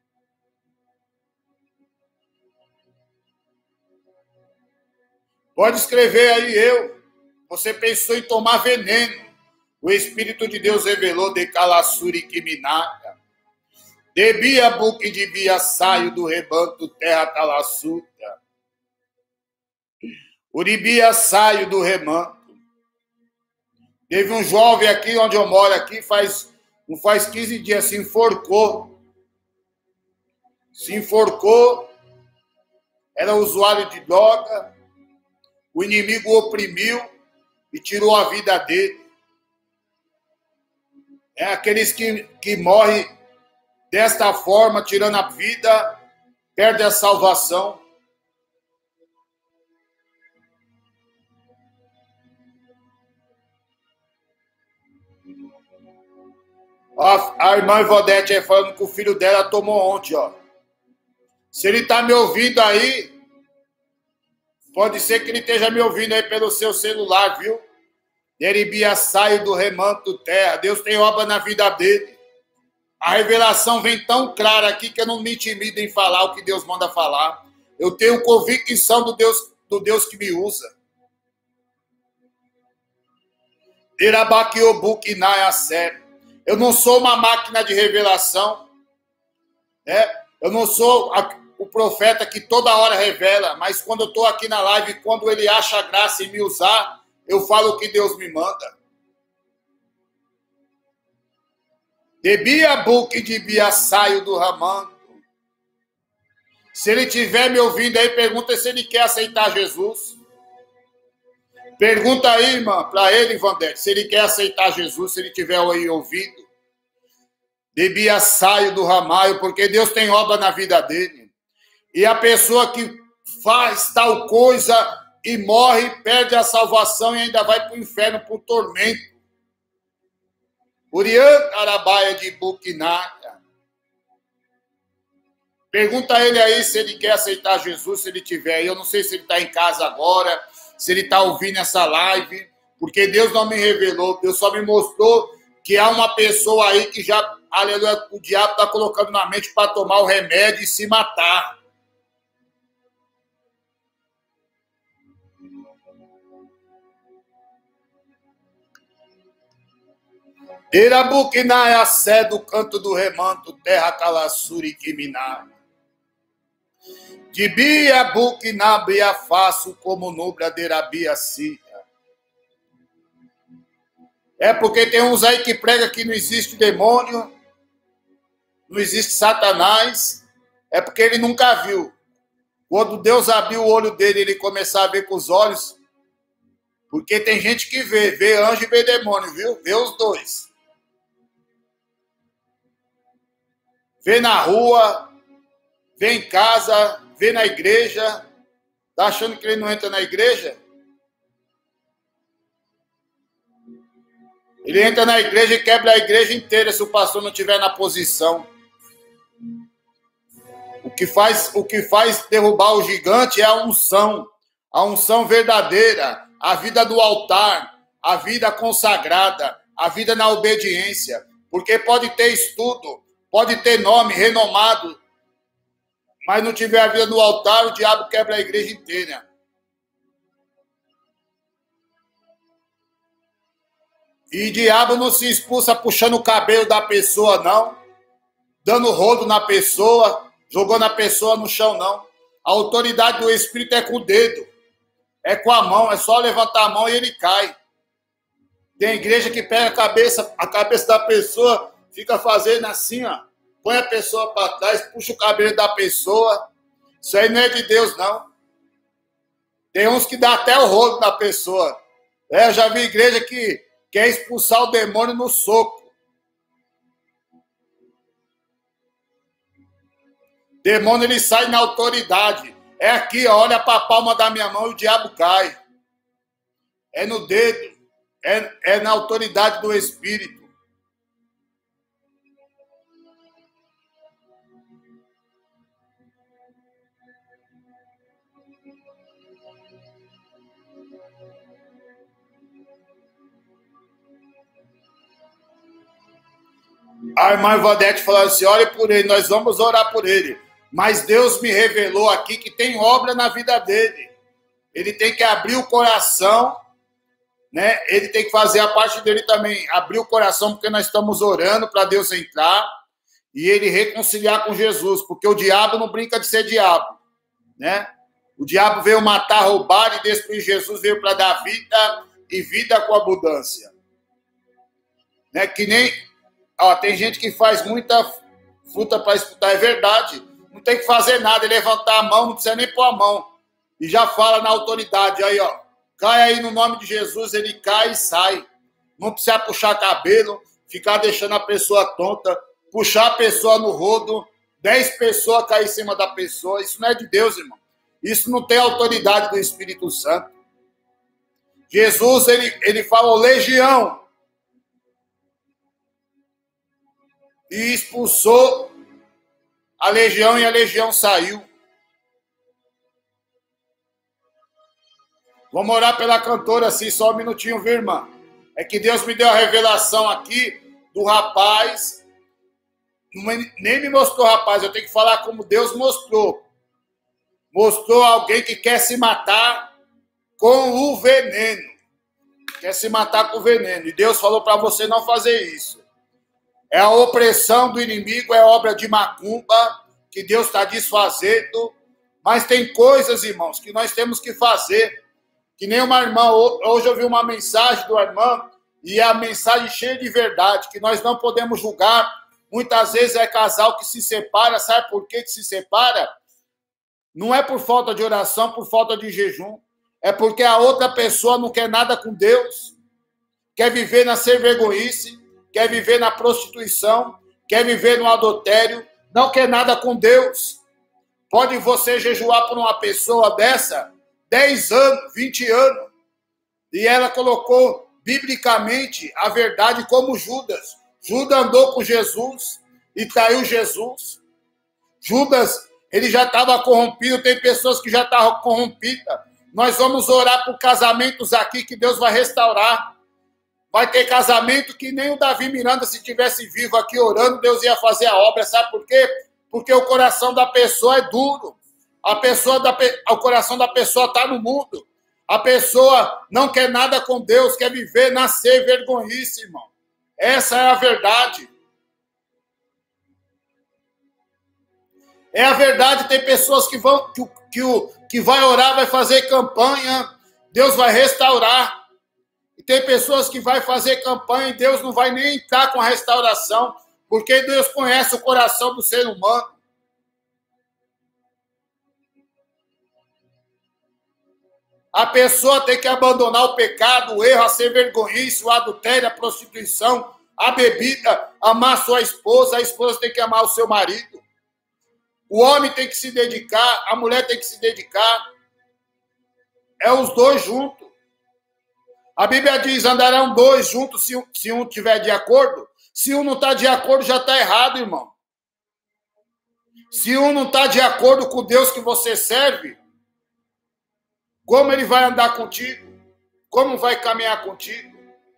[SPEAKER 1] Pode escrever aí eu. Você pensou em tomar veneno. O Espírito de Deus revelou de Calassuri Quiminaia. De Biabuque de Biassaio do rebanto terra calaçuda. Uribia saio do remanto. Teve um jovem aqui onde eu moro aqui, não faz 15 dias, se enforcou. Se enforcou. Era usuário de droga. O inimigo o oprimiu e tirou a vida dele. É aqueles que morrem desta forma, tirando a vida, perdem a salvação. A irmã Ivodete aí falando que o filho dela tomou ontem, ó. Se ele está me ouvindo aí, pode ser que ele esteja me ouvindo aí pelo seu celular, viu? Deribia saio do remanto terra. Deus tem obra na vida dele. A revelação vem tão clara aqui que eu não me intimido em falar o que Deus manda falar. Eu tenho convicção do Deus que me usa. Eu não sou uma máquina de revelação. Né? Eu não sou o profeta que toda hora revela, mas quando eu estou aqui na live, quando ele acha graça em me usar, eu falo o que Deus me manda. De Biabuque de Biassaio do Ramanto. Se ele estiver me ouvindo aí, pergunta se ele quer aceitar Jesus. Pergunta aí, irmã, para ele, Ivandete, se ele quer aceitar Jesus, se ele estiver aí ouvindo. De Biassaio do Ramaio, porque Deus tem obra na vida dele. E a pessoa que faz tal coisa e morre, perde a salvação e ainda vai para o inferno, para o tormento. Urian Arabaia de Buquinaia. Pergunta a ele aí se ele quer aceitar Jesus, se ele tiver aí. Eu não sei se ele está em casa agora, se ele está ouvindo essa live, porque Deus não me revelou, Deus só me mostrou que há uma pessoa aí que já, aleluia, o diabo está colocando na mente para tomar o remédio e se matar. Irabuquiná é a sé do canto do remanto, terra calaçuri quiminá. De bia buquiná bia faço como nubra derabia cia. É porque tem uns aí que prega que não existe demônio, não existe Satanás, é porque ele nunca viu. Quando Deus abriu o olho dele, ele começar a ver com os olhos, porque tem gente que vê anjo e vê demônio, viu? Vê os dois. Vê na rua, vê em casa, vê na igreja. Tá achando que ele não entra na igreja? Ele entra na igreja e quebra a igreja inteira se o pastor não estiver na posição. O que faz derrubar o gigante é a unção verdadeira, a vida do altar, a vida consagrada, a vida na obediência. Porque pode ter estudo, pode ter nome renomado, mas não tiver a vida no altar, o diabo quebra a igreja inteira. E diabo não se expulsa puxando o cabelo da pessoa, não. Dando rodo na pessoa, jogando a pessoa no chão, não. A autoridade do Espírito é com o dedo. É com a mão, é só levantar a mão e ele cai. Tem igreja que pega a cabeça da pessoa, fica fazendo assim, ó. Põe a pessoa para trás, puxa o cabelo da pessoa. Isso aí não é de Deus, não. Tem uns que dá até o rodo na pessoa. Eu já vi igreja que quer expulsar o demônio no soco. Demônio, ele sai na autoridade. É aqui, ó, olha para a palma da minha mão e o diabo cai. É no dedo. É na autoridade do Espírito. A irmã Ivadete falou assim, olhe por ele, nós vamos orar por ele. Mas Deus me revelou aqui que tem obra na vida dele. Ele tem que abrir o coração, né? Ele tem que fazer a parte dele também, abrir o coração, porque nós estamos orando para Deus entrar e ele reconciliar com Jesus, porque o diabo não brinca de ser diabo, né? O diabo veio matar, roubar e destruir. Jesus veio para dar vida e vida com abundância. Né? Que nem... Ó, tem gente que faz muita fruta para escutar, é verdade. Não tem que fazer nada, é levantar a mão, não precisa nem pôr a mão. E já fala na autoridade, aí, ó. Cai aí no nome de Jesus, ele cai e sai. Não precisa puxar cabelo, ficar deixando a pessoa tonta, puxar a pessoa no rodo, 10 pessoas cair em cima da pessoa. Isso não é de Deus, irmão. Isso não tem autoridade do Espírito Santo. Jesus, ele falou legião. E expulsou a legião e a legião saiu. Vamos orar pela cantora assim, só um minutinho, viu, irmã? É que Deus me deu a revelação aqui do rapaz. Nem me mostrou o rapaz, eu tenho que falar como Deus mostrou. Mostrou alguém que quer se matar com o veneno. Quer se matar com o veneno. E Deus falou para você não fazer isso. É a opressão do inimigo, é obra de macumba, que Deus está desfazendo. Mas tem coisas, irmãos, que nós temos que fazer. Que nem uma irmã, hoje eu vi uma mensagem do irmão, e a mensagem cheia de verdade, que nós não podemos julgar. Muitas vezes é casal que se separa, sabe por que se separa? Não é por falta de oração, por falta de jejum. É porque a outra pessoa não quer nada com Deus, quer viver na servergonhice, quer viver na prostituição, quer viver no adultério, não quer nada com Deus. Pode você jejuar por uma pessoa dessa 10 anos, 20 anos, e ela colocou biblicamente a verdade como Judas. Judas andou com Jesus e traiu Jesus. Judas, ele já estava corrompido, tem pessoas que já estavam corrompidas. Nós vamos orar por casamentos aqui que Deus vai restaurar. Vai ter casamento que nem o Davi Miranda, se tivesse vivo aqui orando, Deus ia fazer a obra. Sabe por quê? Porque o coração da pessoa é duro. O coração da pessoa está no mundo. A pessoa não quer nada com Deus, quer viver, nascer vergonhice, irmão. Essa é a verdade. É a verdade. Tem pessoas que vai orar, vai fazer campanha, Deus vai restaurar. E tem pessoas que vai fazer campanha e Deus não vai nem entrar com a restauração, porque Deus conhece o coração do ser humano. A pessoa tem que abandonar o pecado, o erro, a ser vergonhice, o adultério, a prostituição, a bebida, amar sua esposa, a esposa tem que amar o seu marido. O homem tem que se dedicar, a mulher tem que se dedicar. É os dois juntos. A Bíblia diz, andarão dois juntos se um estiver de acordo. Se um não está de acordo, já está errado, irmão. Se um não está de acordo com o Deus que você serve, como ele vai andar contigo? Como vai caminhar contigo?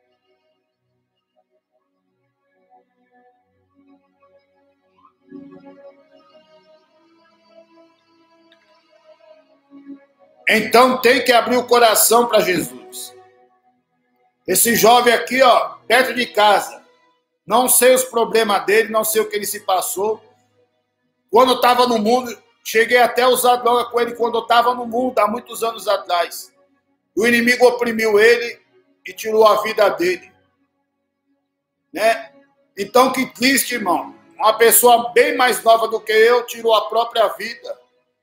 [SPEAKER 1] Então tem que abrir o coração para Jesus. Esse jovem aqui, ó, perto de casa, não sei os problemas dele, não sei o que ele se passou. Quando eu estava no mundo, cheguei até a usar droga com ele quando eu estava no mundo, há muitos anos atrás. O inimigo oprimiu ele e tirou a vida dele. Né? Então, que triste, irmão. Uma pessoa bem mais nova do que eu tirou a própria vida.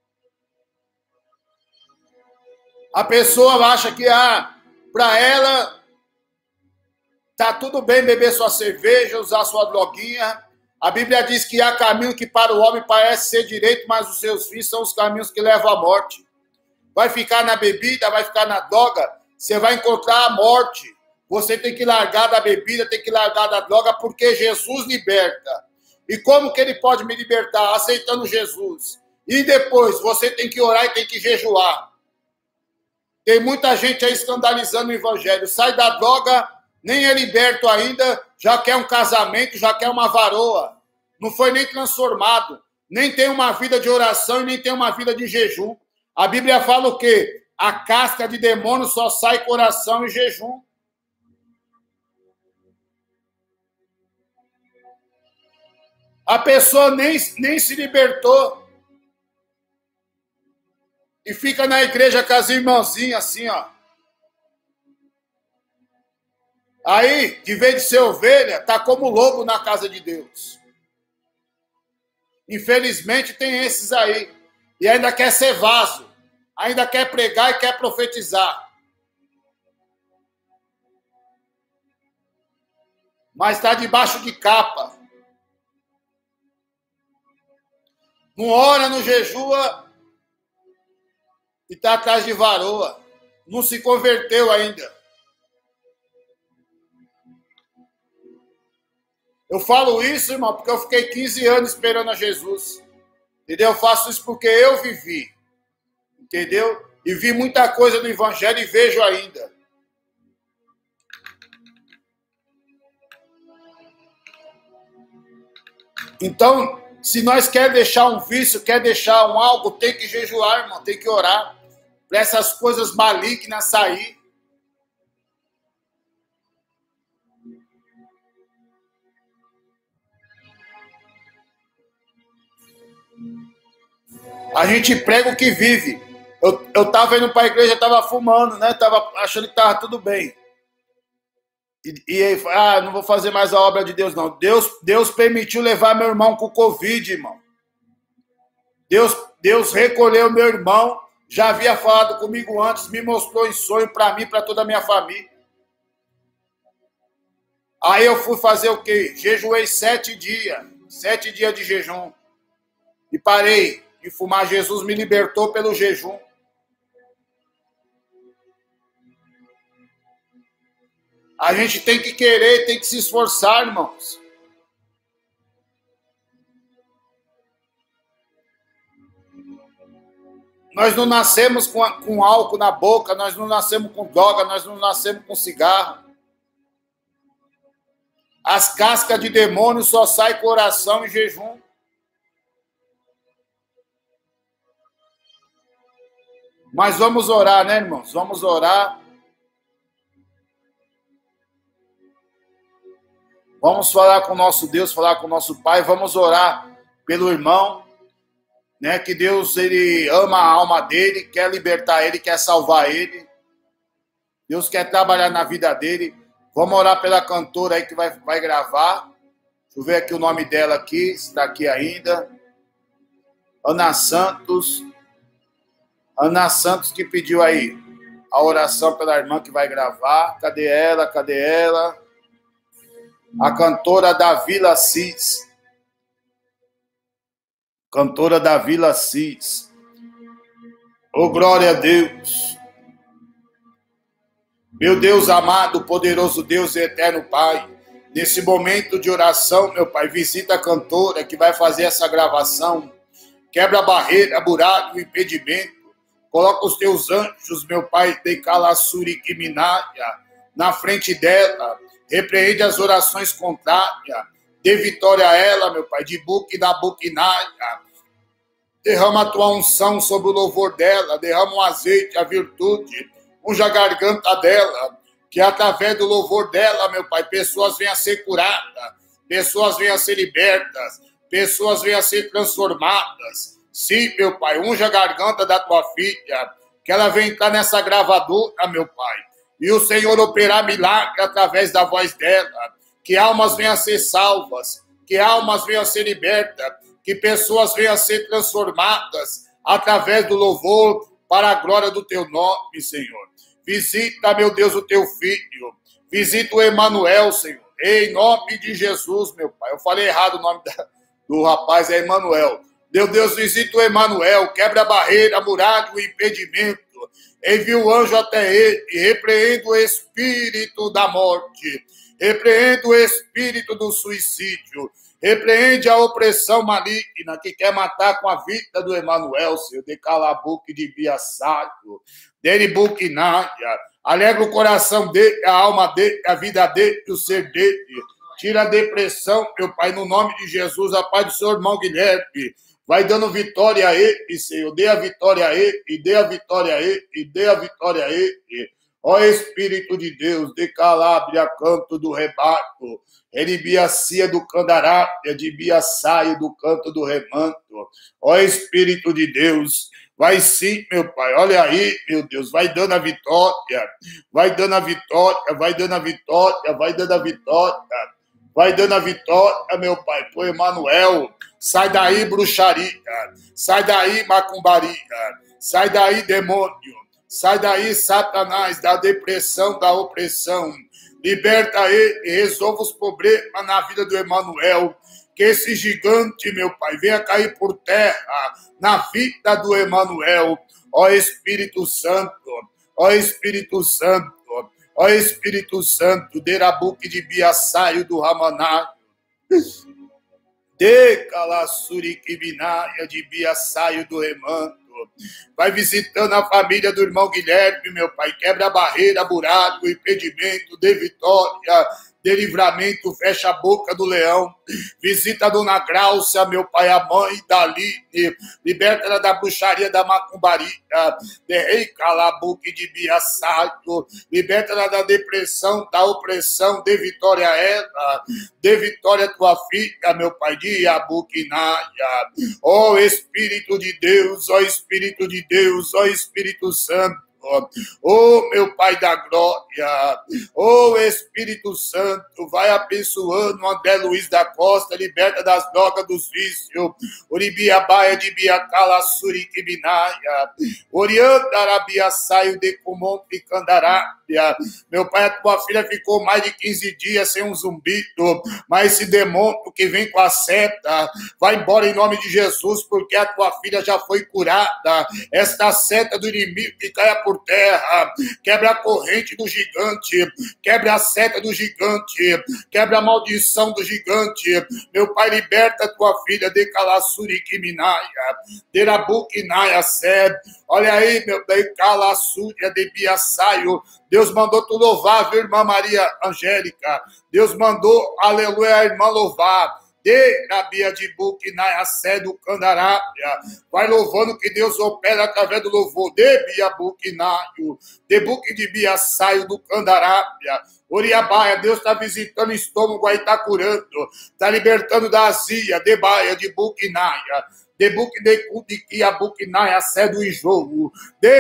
[SPEAKER 1] A pessoa acha que, para ela, tá tudo bem beber sua cerveja, usar sua droguinha. A Bíblia diz que há caminho que para o homem parece ser direito, mas os seus fins são os caminhos que levam à morte. Vai ficar na bebida, vai ficar na droga, você vai encontrar a morte. Você tem que largar da bebida, tem que largar da droga, porque Jesus liberta. E como que ele pode me libertar? Aceitando Jesus. E depois, você tem que orar e tem que jejuar. Tem muita gente aí escandalizando o evangelho. Sai da droga, nem é liberto ainda, já quer um casamento, já quer uma varoa. Não foi nem transformado. Nem tem uma vida de oração e nem tem uma vida de jejum. A Bíblia fala o quê? A casca de demônio só sai com oração e jejum. A pessoa nem se libertou. E fica na igreja com as irmãzinhas assim, ó. Aí, de vez de ser ovelha, tá como lobo na casa de Deus. Infelizmente tem esses aí. E ainda quer ser vaso. Ainda quer pregar e quer profetizar. Mas está debaixo de capa. Não ora, não jejua e está atrás de varoa. Não se converteu ainda. Eu falo isso, irmão, porque eu fiquei 15 anos esperando a Jesus. Entendeu? Eu faço isso porque eu vivi. Entendeu? E vi muita coisa no evangelho e vejo ainda. Então, se nós quer deixar um vício, quer deixar um algo, tem que jejuar, irmão, tem que orar. Para essas coisas malignas sair. A gente prega o que vive. Eu estava indo para a igreja, estava fumando, né? Estava achando que estava tudo bem. E aí, não vou fazer mais a obra de Deus, não. Deus permitiu levar meu irmão com Covid, irmão. Deus recolheu meu irmão, já havia falado comigo antes, me mostrou em sonho para mim, para toda a minha família. Aí eu fui fazer o quê? Jejuei 7 dias. 7 dias de jejum. E parei de fumar. Jesus me libertou pelo jejum. A gente tem que querer, tem que se esforçar, irmãos. Nós não nascemos com álcool na boca, nós não nascemos com droga, nós não nascemos com cigarro. As cascas de demônio só saem com oração e jejum. Mas vamos orar, né, irmãos? Vamos orar. Vamos falar com o nosso Deus, falar com o nosso Pai. Vamos orar pelo irmão, né? Que Deus, ele ama a alma dele, quer libertar ele, quer salvar ele. Deus quer trabalhar na vida dele. Vamos orar pela cantora aí que vai gravar. Deixa eu ver aqui o nome dela aqui, está aqui ainda. Ana Santos. Ana Santos que pediu aí a oração pela irmã que vai gravar. Cadê ela? Cadê ela? A cantora da Vila Cis. Cantora da Vila Cis. Oh, glória a Deus. Meu Deus amado, poderoso Deus e eterno Pai, nesse momento de oração, meu Pai, visita a cantora que vai fazer essa gravação. Quebra a barreira, buraco, impedimento. Coloca os teus anjos, meu Pai, de Calassuri Kiminaia, na frente dela. Repreende as orações contrárias. Dê vitória a ela, meu Pai, de Buque da Buquinaia. Derrama a tua unção sobre o louvor dela. Derrama o azeite, a virtude. Unja a garganta dela. Que através do louvor dela, meu Pai, pessoas venham a ser curadas. Pessoas venham a ser libertas. Pessoas venham a ser transformadas. Sim, meu Pai, unja a garganta da tua filha. Que ela venha entrar nessa gravadora, meu Pai. E o Senhor operar milagre através da voz dela. Que almas venham a ser salvas. Que almas venham a ser libertas. Que pessoas venham a ser transformadas através do louvor para a glória do teu nome, Senhor. Visita, meu Deus, o teu filho. Visita o Emanuel, Senhor. Em nome de Jesus, meu Pai. Eu falei errado o nome do rapaz, é Emanuel. Meu Deus, visita o Emanuel. Quebra a barreira, a muralha, o impedimento. Envia o anjo até ele, repreende o espírito da morte, repreende o espírito do suicídio, repreende a opressão maligna que quer matar com a vida do Emanuel, Senhor, de Calabuque, de Biaçato, dele Buquinaia, alegra o coração dele, a alma dele, a vida dele, o ser dele, tira a depressão, meu Pai, no nome de Jesus, a paz do seu irmão Guilherme. Vai dando vitória a ele, Senhor. Dê a vitória a ele, e dê a vitória a ele, e dê a vitória a ele. Ó Espírito de Deus, de Calabria, canto do rebato. Ele biacia do candarápia, de biaçaio do canto do remanto. Ó Espírito de Deus, vai sim, meu Pai. Olha aí, meu Deus, vai dando a vitória. Vai dando a vitória, vai dando a vitória, vai dando a vitória. Vai dando a vitória, meu Pai, por Emanuel. Sai daí, bruxaria. Sai daí, macumbaria. Sai daí, demônio. Sai daí, Satanás, da depressão, da opressão. Liberta ele e resolva os problemas na vida do Emanuel. Que esse gigante, meu Pai, venha cair por terra na vida do Emanuel. Ó Espírito Santo, ó Espírito Santo. Ó Espírito Santo, Derabuque de Biaçaio do Ramaná, de Calassuriquibinaia de Biaçaio do Remanto. Vai visitando a família do irmão Guilherme, meu Pai. Quebra a barreira, buraco, impedimento, dê vitória, dê livramento, fecha a boca do leão. Visita a dona Gráucia, meu Pai, a mãe da Aline. Liberta ela da bruxaria, da macumbaria. De rei Calabuque de Biaçaio. Liberta ela da depressão, da opressão. Dê vitória a ela. Dê vitória a tua filha, meu Pai, de Iabuquinaia. Ó Espírito de Deus, ó Espírito de Deus, ó Espírito Santo. Oh, meu Pai da glória, oh, Espírito Santo, vai abençoando o André Luiz da Costa, liberta das drogas, dos vícios, Uribiabaia de Biacala, Suriquibinaia, Oriandarabia, saio de Comum, Picandarábia. Meu Pai, a tua filha ficou mais de 15 dias sem um zumbido, mas esse demônio que vem com a seta, vai embora em nome de Jesus, porque a tua filha já foi curada. Esta seta do inimigo que caia por por terra. Quebra a corrente do gigante, quebra a seta do gigante, quebra a maldição do gigante. Meu Pai, liberta a tua filha de Calassuri Kiminaia, de Rabuquinaia Sed. Olha aí, meu Pai, Calassúria de Biasaio. Deus mandou tu louvar, viu, irmã Maria Angélica? Deus mandou, aleluia, a irmã louvar. De Rabia de Buquinaia Sé do Candarábia. Vai louvando que Deus opera através do louvor. De Bia Buquinaio, de Buque de Biasaio do Candarábia. Oriabaia, Deus está visitando o estômago aí, está curando. Está libertando da azia. De Baia de Buquinaia. De buque de Kudikia Buquinaia Sé do enjoo.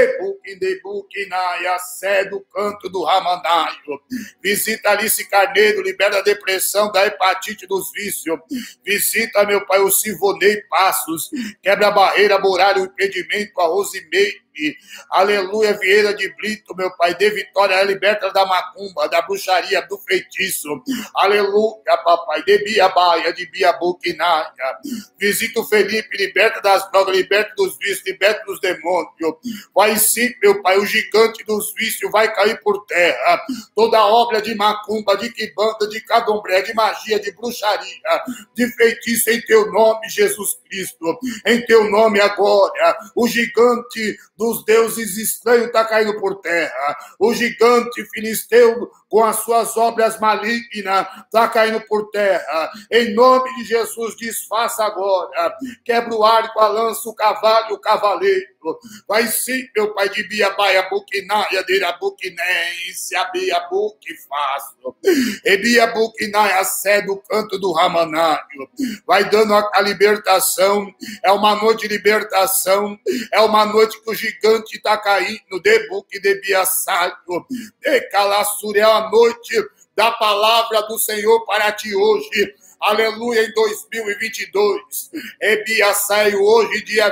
[SPEAKER 1] De Buquinaia Sé do canto do Ramanaio. Visita Alice Carneiro, libera a depressão, da hepatite, dos vícios. Visita, meu Pai, o Sivonei Passos. Quebra a barreira, muralha, o impedimento, a Rosimeire. Aleluia, Vieira de Brito, meu Pai, de Vitória, liberta da macumba, da bruxaria, do feitiço. Aleluia, papai, de Biabaia, de Biabuquinaia. Visita o Felipe, liberta das drogas, liberta dos vícios, liberta dos demônios. Vai sim, meu Pai, o gigante dos vícios vai cair por terra. Toda obra de macumba, de quibanda, de candomblé, de magia, de bruxaria, de feitiço, em teu nome, Jesus Cristo. Em teu nome agora, o gigante dos deuses estranhos está caindo por terra. O gigante filisteu, com as suas obras malignas, está caindo por terra. Em nome de Jesus, desfaça agora. Quebra o arco, a lança, o cavalo, o cavaleiro. Vai sim, meu Pai, de Biabaia, Buquinaia, de Irabuquinense, a Biabuque faço. E Biabuquinaia, Sé do canto do Ramanaio. Vai dando a libertação. É uma noite de libertação. É uma noite que o gigante está caindo. De Buque de Biasaio. De Calassuri, é a noite da palavra do Senhor para ti hoje. Aleluia, em 2022. Ebiaçai, hoje, dia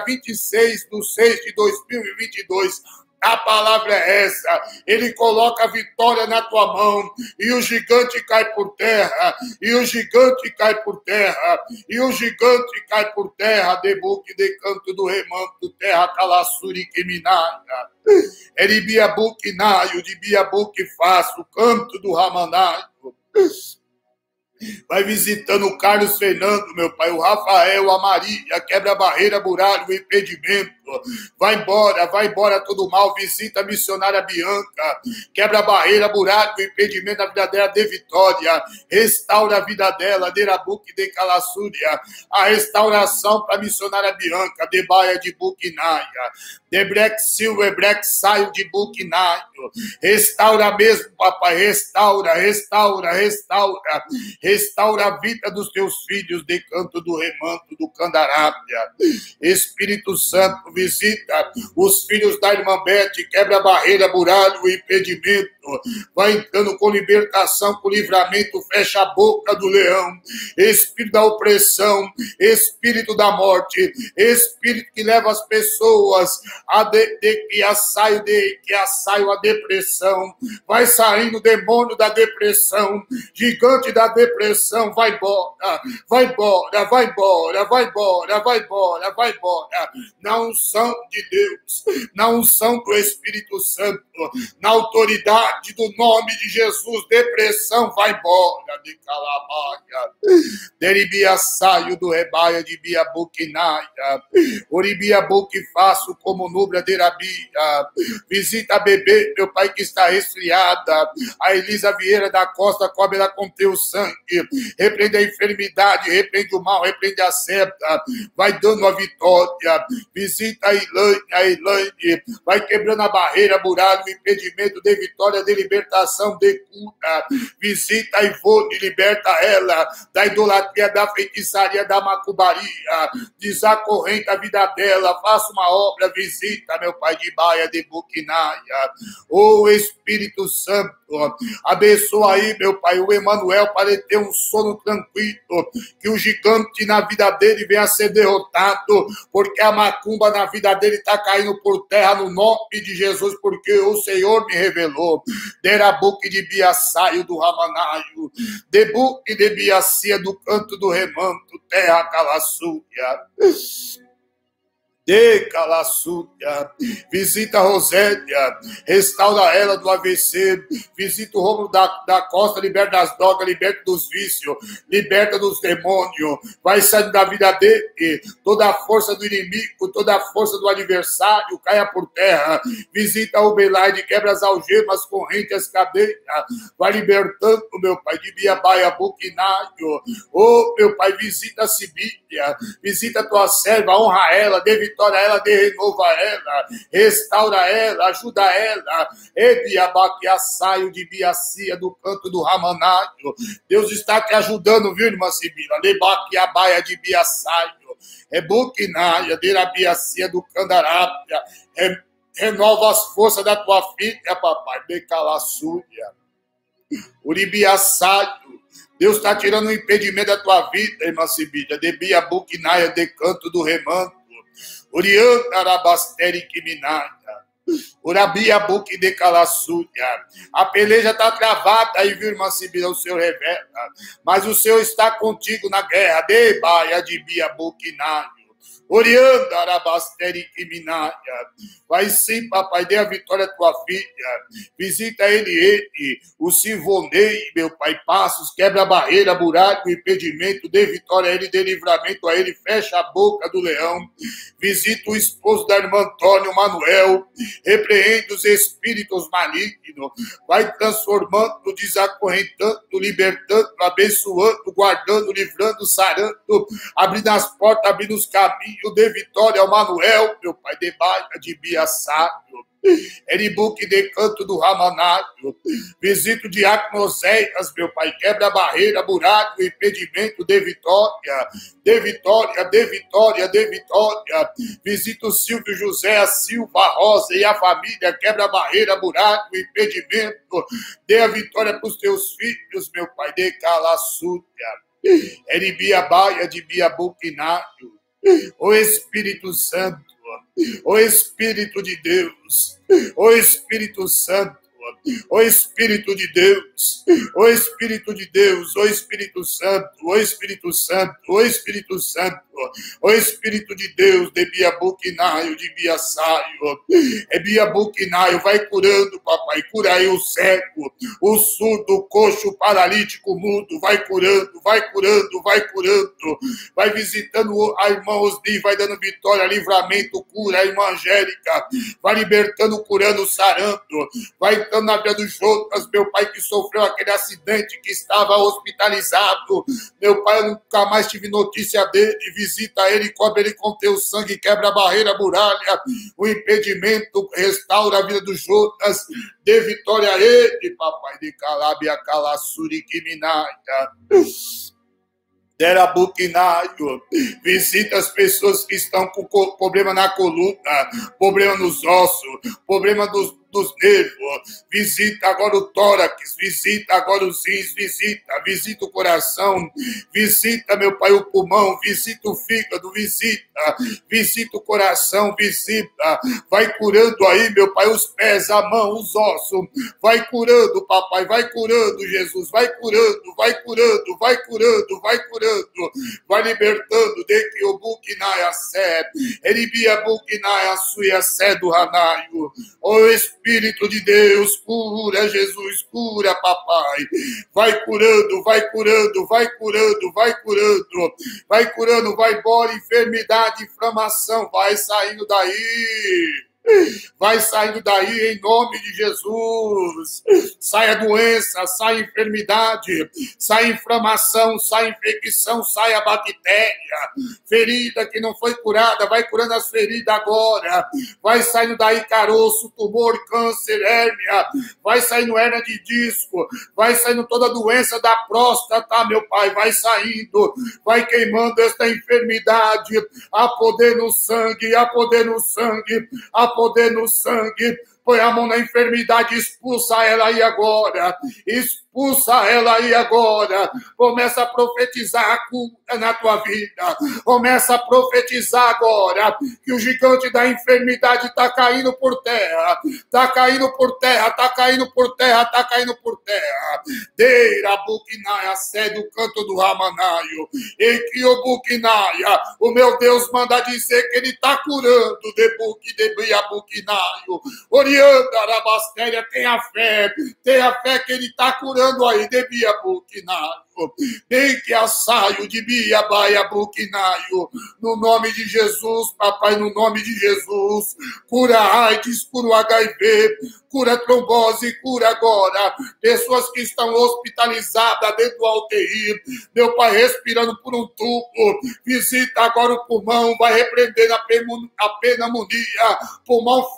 [SPEAKER 1] 26/6/2022. A palavra é essa. Ele coloca a vitória na tua mão. E o gigante cai por terra. E o gigante cai por terra. E o gigante cai por terra. Debuque de canto do remanto. Terra Calassuri Kiminaia. Eribia Buquinaio. De Biabuque faço. Canto do Ramanaio. Vai visitando o Carlos Fernando, meu Pai, o Rafael, a Maria, quebra a barreira, muralha, o impedimento. Vai embora todo mal. Visita a missionária Bianca, quebra a barreira, muralha, o impedimento da vida dela, de Vitória. Restaura a vida dela, de Rabuque, de Calassúria. A restauração para a missionária Bianca, de Baia de Buquinaia. De Breck Silva, Breck Saio de Buquinaio. Restaura mesmo, papai, restaura. Restaura a vida dos teus filhos de canto do remanto do Candarábia. Espírito Santo, visita os filhos da irmã Beth, quebra a barreira, muralha, o impedimento. Vai entrando com libertação, com livramento, fecha a boca do leão. Espírito da opressão, espírito da morte, espírito que leva as pessoas que assaio a depressão. Vai saindo o demônio da depressão, gigante da depressão, vai embora. Na unção de Deus, na unção do Espírito Santo, na autoridade do nome de Jesus, depressão vai embora. De Calabaia, deribia saio do rebaia de Biabuquinaia, Oribiabuque faço como nubra de Rabia. Visita a bebê, meu Pai, que está resfriada. A Elisa Vieira da Costa, cobre ela com teu sangue. Repreende a enfermidade, repreende o mal, repreende a seta. Vai dando a vitória. Visita a Elaine. Vai quebrando a barreira, muralha, o impedimento de vitória, de libertação, de cura. Visita a Ivone, liberta ela da idolatria, da feitiçaria, da macumbaria. Desacorrente a vida dela. Faça uma obra, visita, meu Pai, de Baia de Buquinaia. Ô Espírito Santo, abençoa aí, meu Pai, o Emanuel, para ele ter um sono tranquilo, que o gigante na vida dele venha a ser derrotado, porque a macumba na vida dele está caindo por terra no nome de Jesus, porque o Senhor me revelou. Derabuque de Biaçaio do Ramanaio, Debuque de Biacia do canto do remanto, terra Calassúria. De Calaçúdia, visita a Rosélia, restaura ela do AVC, visita o Rômulo da Costa, liberta das drogas, liberta dos vícios, liberta dos demônios, vai sair da vida dele, toda a força do inimigo, toda a força do adversário, caia por terra, visita o Belaide, quebra as algemas, correntes, as cadeias, vai libertando, meu Pai, de Biabaia, Buquinaio, meu Pai, visita a Sibília, visita a tua serva, honra ela, dê vitória a ela, dê renova ela, restaura ela, ajuda ela, Ebiabaquia, saio de Biacia, do canto do Ramanário, Deus está te ajudando, viu, irmã Sibila, Lebaquia, baia de Biaçaio, Buquinaia, Derabiacia, do Candarápia, renova as forças da tua filha, papai, Becalaçúria, Uribiaçaio, Deus está tirando o impedimento da tua vida, irmã Sibília, de Bia Buquinaia, de canto do remanto, Urianta Arabasteri Kiminaia, Urabia Buque de Calaçúdia. A peleja está travada aí, viu, irmã Sibília, o Senhor revela, mas o Senhor está contigo na guerra, de Baia de Bia Buquinaia. Orianda Arabasteri Kiminaia. Vai sim, papai, dê a vitória à tua filha. Visita ele, o Silvonei, meu pai, passos, quebra a barreira, buraco, impedimento, dê vitória a ele, dê livramento a ele, fecha a boca do leão. Visita o esposo da irmã Antônio, Manuel, repreende os espíritos malignos, vai transformando, desacorrentando, libertando, abençoando, guardando, livrando, sarando, abrindo as portas, abrindo os caminhos, dê vitória ao Manuel, meu pai, de Baia, de Biaçário, Eribuque de canto do Ramanário, visita o diácono Oséias, meu pai, quebra a barreira, buraco, impedimento, dê vitória, dê vitória, dê vitória, dê vitória, visita o Silvio José, a Silva Rosa e a família, quebra a barreira, buraco, impedimento, dê a vitória para os teus filhos, meu pai, de Calaçúdia, Eribia Baia de Biabuquinário, o Espírito Santo, o Espírito de Deus, o Espírito Santo, o Espírito de Deus, o Espírito de Deus, o Espírito Santo, o Espírito Santo, o Espírito Santo, o Espírito de Deus, de Biabuquinaio, de Biaçaio, é Biabuquinaio, vai curando, papai, cura aí o cego, o surdo, o coxo, o paralítico, o mudo, vai curando, vai curando, vai curando, vai visitando a irmã Osni, vai dando vitória, livramento, cura, a irmã Angélica, vai libertando, curando, sarando, vai entrando na vida dos Jonas, meu pai, que sofreu aquele acidente, que estava hospitalizado, meu pai, eu nunca mais tive notícia dele, visita ele, cobre ele com teu sangue, quebra a barreira, a muralha, o impedimento, restaura a vida dos Jonas, dê vitória a ele, papai, de Calabia, Calaçuri, Kiminaia, Derabuquinaio, visita as pessoas que estão com problema na coluna, problema nos ossos, problema dos nervos, visita agora o tórax, visita agora os rins, visita o coração, visita, meu pai, o pulmão, visita o fígado, visita o coração, visita, vai curando aí, meu pai, os pés, a mão, os ossos, vai curando, papai, vai curando, Jesus, vai curando, vai curando, vai curando, vai curando, vai libertando, de que o buquinaia sé, eribia buquinaia suia sé do ranaio, o Espírito de Deus, cura, Jesus, cura, papai. Vai curando, vai curando, vai curando, vai curando, vai curando, vai embora, enfermidade, inflamação, vai saindo daí. Vai saindo daí em nome de Jesus. Sai a doença, sai a enfermidade, sai a inflamação, sai a infecção, sai a bactéria. Ferida que não foi curada, vai curando as feridas agora. Vai saindo daí caroço, tumor, câncer, hérnia. Vai saindo hérnia de disco. Vai saindo toda a doença da próstata, meu pai. Vai saindo, vai queimando esta enfermidade. Há poder no sangue, há poder no sangue, há poder no sangue. Põe a mão na enfermidade, expulsa ela aí agora. Expulsa ela aí agora. Começa a profetizar a cura na tua vida. Começa a profetizar agora que o gigante da enfermidade está caindo por terra. Está caindo por terra, está caindo por terra, está caindo por terra. Deira Buquinaia, sede do canto do Ramanaio. E que o Buquinaia, o meu Deus manda dizer que ele está curando de Buque de Bia Buquinaio. Orianda Arabastéria, tenha fé que ele está curando aí de Bia Buquinaio. Bem que assaio de Bia Baia Buquinaio. No nome de Jesus, papai, no nome de Jesus. Cura AIDS, cura o HIV, cura trombose, cura agora. Pessoas que estão hospitalizadas dentro do UTI. Meu pai respirando por um tubo. Visita agora o pulmão, vai repreender a pneumonia. Pulmão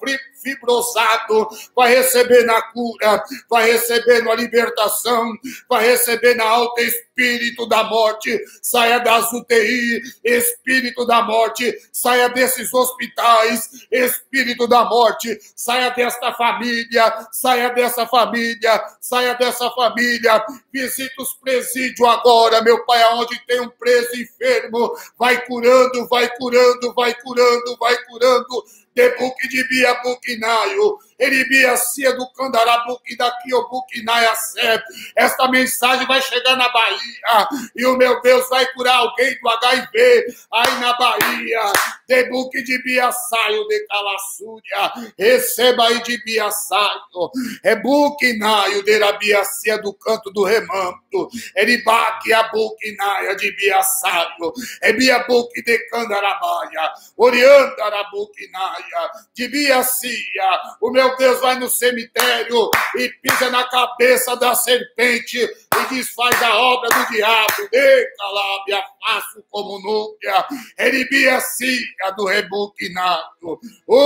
[SPEAKER 1] fibrosado, vai receber na cura, vai receber na libertação, vai receber na alta espírito da morte. Saia das UTI, espírito da morte, saia desses hospitais, espírito da morte, saia desta família, saia dessa família, saia dessa família. Visita os presídios agora, meu pai, aonde tem um preso enfermo, vai curando, vai curando, vai curando, vai curando. De Buque de Bia Buquinaio, Eribia Cia do Candarabuque daqui o Buquinaia Sé. Esta mensagem vai chegar na Bahia e o meu Deus vai curar alguém do HIV aí na Bahia. De Buque de Bia Saio de Calaçúria, receba aí de Bia Saio. É Buquinaio de Rabia Cia do Canto do Remanto, Eribaque a Buquinaia de Bia Saio, é Bia Buque de Candarabaia, Orianda Buquinaia de Bia Cia. O meu Deus vai no cemitério e pisa na cabeça da serpente e desfaz a obra do diabo. De Calábia, faço como núbia, Eribia Cia do Rebuquinado,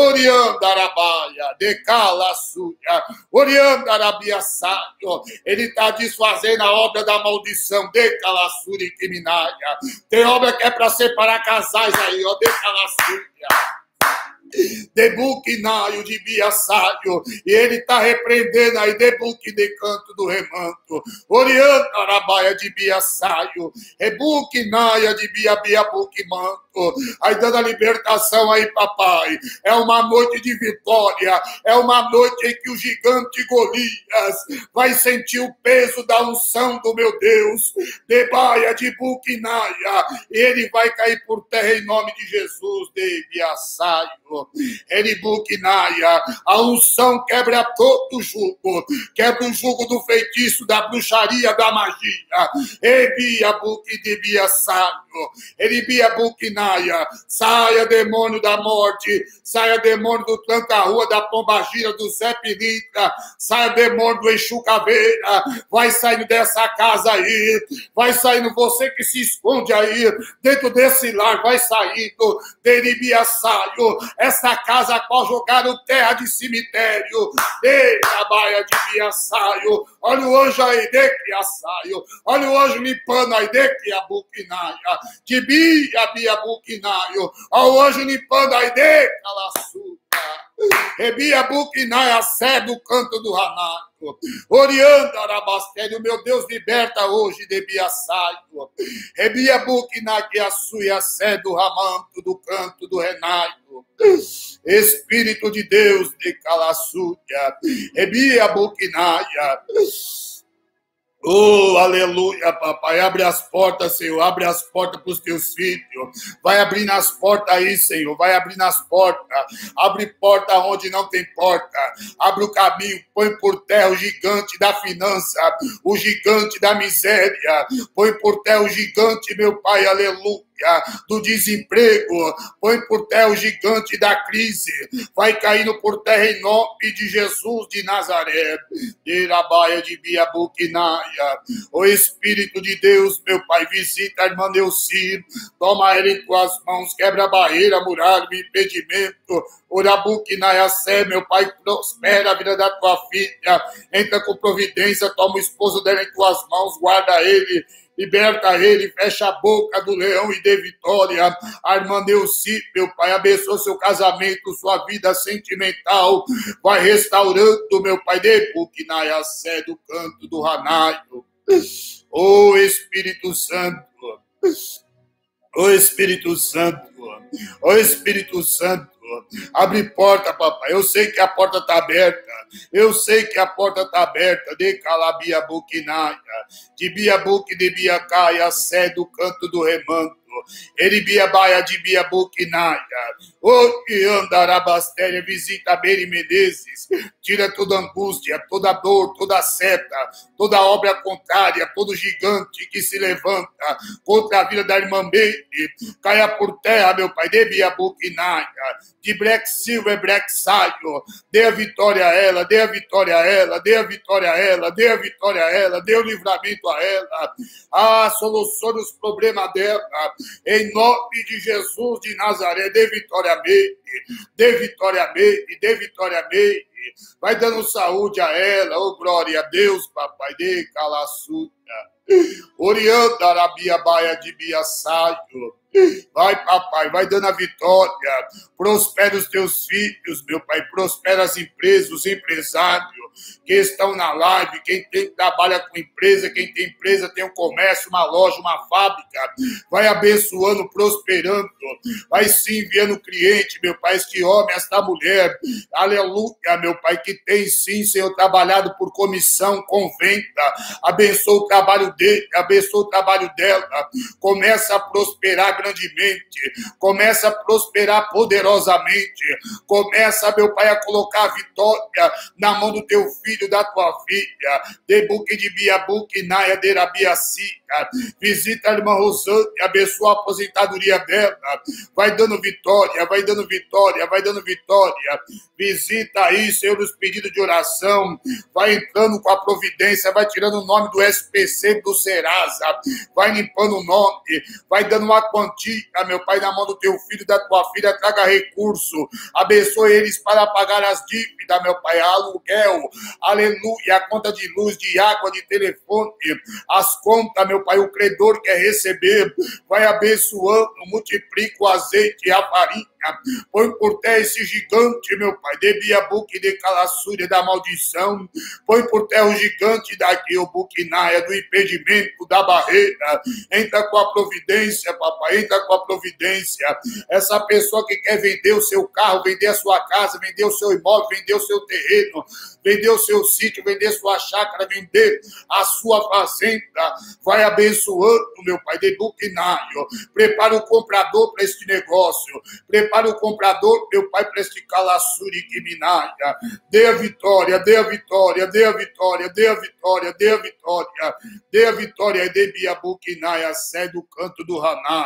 [SPEAKER 1] Oriandarabaia, de Calaçúria, Oriandarabia Saio. Ele está desfazendo a obra da maldição de Calaçúria e Quiminaia. Tem obra que é para separar casais aí, ó, de Calaçúria. De Buquinaio de Bia Saio, e ele está repreendendo aí de Buque de Canto do Remanto, Oriana Arabaia de Bia Saio, Rebuquinaia de Bia Buquimanto, aí dando a libertação aí, papai. É uma noite de vitória, é uma noite em que o gigante Golias vai sentir o peso da unção do meu Deus, de Baia de Buquinaia, e ele vai cair por terra em nome de Jesus, de Bia Saio. Eribuquinaia, a unção quebra todo o jugo, quebra o jugo do feitiço, da bruxaria, da magia. Ebia Buque de Bia Saio, Eribia Buquinaia, saia demônio da morte, saia demônio do tranca-rua, da pombagira, do Zé Pilintra, saia demônio do Exu Caveira, vai saindo dessa casa aí, vai saindo você que se esconde aí, dentro desse lar, vai saindo, de Eribia Saio, essa casa a qual jogaram terra de cemitério, de Baia de Bia Saio. Olha o anjo aí, de Bia Saio. Olha o anjo limpando aí, de Bia Buquinaia, de Bia Buquinaio. Olha o anjo limpando aí, de Calaçuca. Rebia Buquinaia, sé do canto do Ranato. Orianda Arabastério, meu Deus, liberta hoje de Bia Saio. Rebia Buquinaia, suia, sé do Ramanto, do canto do Renato. Espírito de Deus de Calaçúria, Rebia Buquinaia. Oh, aleluia, papai. Abre as portas, Senhor. Abre as portas para os teus filhos. Vai abrindo as portas aí, Senhor. Vai abrindo as portas. Abre porta onde não tem porta. Abre o caminho. Põe por terra o gigante da finança, o gigante da miséria. Põe por terra o gigante, meu Pai, aleluia, do desemprego. Põe por terra o gigante da crise. Vai caindo por terra em nome de Jesus de Nazaré. Irabaia de Bia Buquinaia. O Espírito de Deus, meu Pai, visita a irmã Neuci. Toma ela em tuas mãos. Quebra a barreira, muralha, o impedimento. Orabuquinaia Sé, meu Pai, prospera a vida da tua filha. Entra com providência. Toma o esposo dela em tuas mãos. Guarda ele. Liberta ele, fecha a boca do leão e dê vitória. A irmã Neuci, meu Pai, abençoa seu casamento, sua vida sentimental. Vai restaurando, meu Pai, de Buquinaia Sé do canto do Ranaio. Ô Espírito Santo, ô Espírito Santo, ô Espírito Santo. Abre porta, papai. Eu sei que a porta está aberta. Eu sei que a porta está aberta, de calabia buquinaia, de biabuque de biacaia, sé do canto do remanto. Eribia baia de biabuquinaia. O que andarabastéria, visita Beri Menezes, tira toda angústia, toda dor, toda seta, toda obra contrária, todo gigante que se levanta contra a vida da irmã Meire, caia por terra, meu pai, de biabuquinaia, de Black Silver, Black Saio, dê a vitória a ela, dê a vitória a ela, dê a vitória a ela, dê a vitória a ela, dê o livramento a ela, solucione os problemas dela, em nome de Jesus de Nazaré, dê vitória a Meire, dê vitória a Meire, dê vitória a Meire, vai dando saúde a ela, oh glória a Deus, papai, dê calassuta, orienta Arabia Baia de Biaçaio. Vai, papai, vai dando a vitória. Prospera os teus filhos, meu pai. Prospera as empresas, os empresários que estão na live. Quem trabalha com empresa, quem tem empresa, tem um comércio, uma loja, uma fábrica. Vai abençoando, prosperando. Vai sim enviando cliente, meu pai. Este homem, esta mulher. Aleluia, meu pai, que tem sim, Senhor, trabalhado por comissão, com venda. Abençoa o trabalho dele, abençoa o trabalho dela. Começa a prosperar grandemente, começa a prosperar poderosamente, começa, meu pai, a colocar a vitória na mão do teu filho, da tua filha, de buque de biabuque, naia de rabiacica, visita a irmã Rosane, abençoa a aposentadoria dela, vai dando vitória, vai dando vitória, vai dando vitória, visita aí, Senhor, os pedidos de oração, vai entrando com a providência, vai tirando o nome do SPC, do Serasa, vai limpando o nome, vai dando uma quantia, meu pai, na mão do teu filho, da tua filha, traga recurso, abençoe eles para pagar as dívidas, meu pai, aluguel, aleluia, a conta de luz, de água, de telefone, as contas, meu pai, o credor quer receber, vai abençoando, multiplica o azeite e a farinha, põe por terra esse gigante, meu pai, de biabuque, de calassúria, da maldição, põe por terra o gigante daqui, o buquinaia, do impedimento, da barreira, entra com a providência, papai, entra com a providência, essa pessoa que quer vender o seu carro, vender a sua casa, vender o seu imóvel, vender o seu terreno, vender o seu sítio, vender sua chácara, vender a sua fazenda, vai abençoando, meu pai, de buquinaio, prepara o comprador para este negócio, prepara o comprador, meu pai, para este calassuri que minaia, dê a vitória, dê a vitória, dê a vitória, dê a vitória, dê a vitória, dê a vitória, de biabuquinaia, sé do canto do ranário.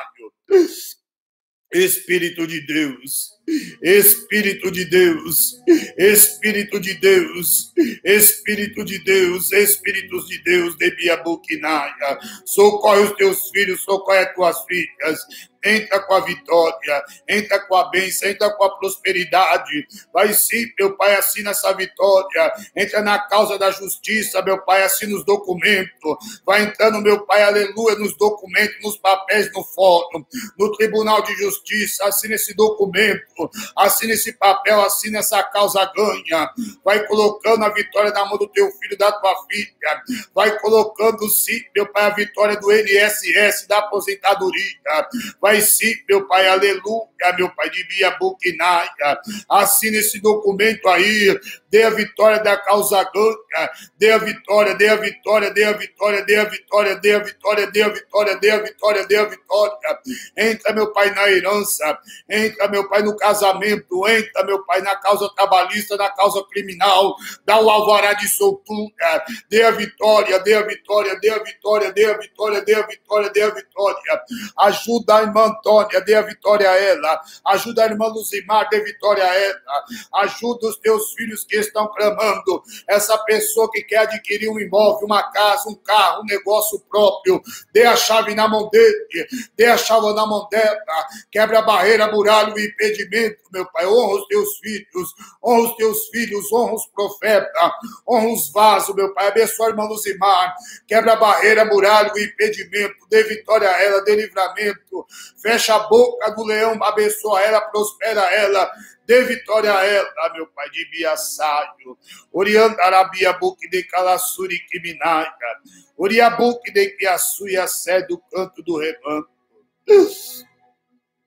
[SPEAKER 1] Espírito de Deus, Espírito de Deus, Espírito de Deus, Espírito de Deus, Espíritos de Deus, de biabuquinaia, socorre os teus filhos, socorre as tuas filhas, entra com a vitória, entra com a bênção, entra com a prosperidade, vai sim, meu pai, assina essa vitória, entra na causa da justiça, meu pai, assina os documentos, vai entrando, meu pai, aleluia, nos documentos, nos papéis, no fórum, no Tribunal de Justiça, assina esse documento, assina esse papel, assina essa causa ganha, vai colocando a vitória na mão do teu filho, da tua filha, vai colocando sim, meu pai, a vitória do INSS, da aposentadoria, vai sim, meu pai, aleluia, meu pai, de biabuquinaia, assina esse documento aí, dê a vitória da causa ganha, dê a vitória, dê a vitória, dê a vitória, dê a vitória, dê a vitória, dê a vitória, dê a vitória, dê a vitória, entra, meu pai, na herança, entra, meu pai, no casamento, entra, meu pai, na causa trabalhista, na causa criminal, dá o alvará de soltura, dê a vitória, dê a vitória, dê a vitória, dê a vitória, dê a vitória, dê a vitória, ajuda a irmã Antônia, dê a vitória a ela, ajuda a irmã Luzimar, dê vitória a ela, ajuda os teus filhos que estão clamando, essa pessoa que quer adquirir um imóvel, uma casa, um carro, um negócio próprio, dê a chave na mão dele, dê a chave na mão dela, quebra a barreira, muralha e impedimento, meu pai, honra os teus filhos, honra os teus filhos, honra os profetas, honra os vasos, meu pai, abençoa a irmã Luzimar, quebra a barreira, muralha e impedimento, dê vitória a ela, dê livramento, fecha a boca do leão, abençoa ela, prospera ela, dê vitória a ela, meu pai, de biaçaio, orianda arabia buque de calassuri que minaia, oriabuque de piaçuia sé do canto do rebanho,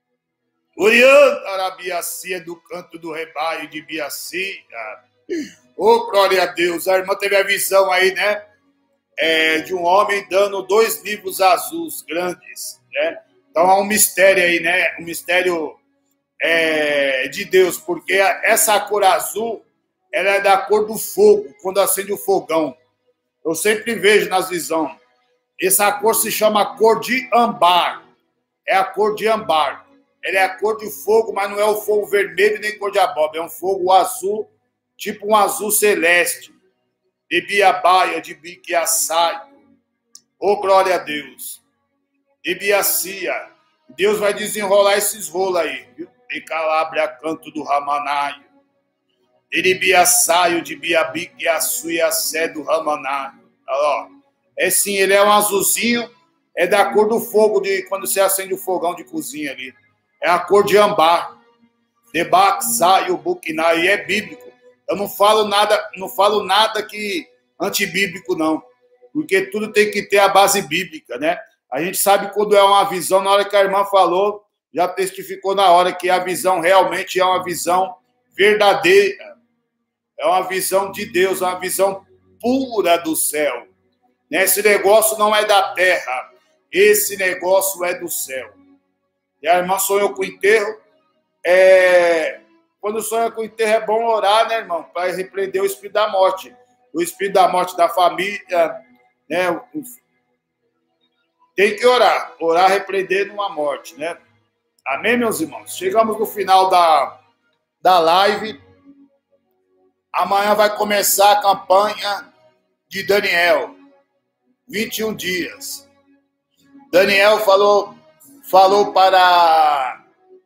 [SPEAKER 1] orianda arabiacia do canto do rebaio de biacia, Ô, glória a Deus. A irmã teve a visão aí, né? De um homem dando 2 livros azuis grandes, né? Então há um mistério aí, né? Um mistério de Deus, porque essa cor azul, ela é da cor do fogo, quando acende o fogão. Eu sempre vejo nas visões. Essa cor se chama cor de âmbar. É a cor de âmbar. Ela é a cor de fogo, mas não é o fogo vermelho nem cor de abóbora. É um fogo azul, tipo um azul celeste. De biabaia, de biquiaçaio. Oh, glória a Deus. De biacia. Deus vai desenrolar esses rolos aí, viu? De calabria, canto do ramanaio. De biaçaio, de biabiquiaçuia, sé do ramanaio. Ó. Sim, ele é um azulzinho, é da cor do fogo, de quando você acende o fogão de cozinha ali. É a cor de âmbar. De baxaio, buquinai, é bíblico. Eu não falo nada que antibíblico, não. Porque tudo tem que ter a base bíblica, né? A gente sabe quando é uma visão, na hora que a irmã falou, já testificou na hora que a visão realmente é uma visão verdadeira. É uma visão de Deus, uma visão pura do céu. Esse negócio não é da terra, esse negócio é do céu. E a irmã sonhou com o enterro. Quando sonha com o enterro é bom orar, né, irmão? Para repreender o espírito da morte. O espírito da morte da família, né? Tem que orar. Orar repreendendo uma morte, né? Amém, meus irmãos? Chegamos no final da live. Amanhã vai começar a campanha de Daniel. 21 dias. Daniel falou para...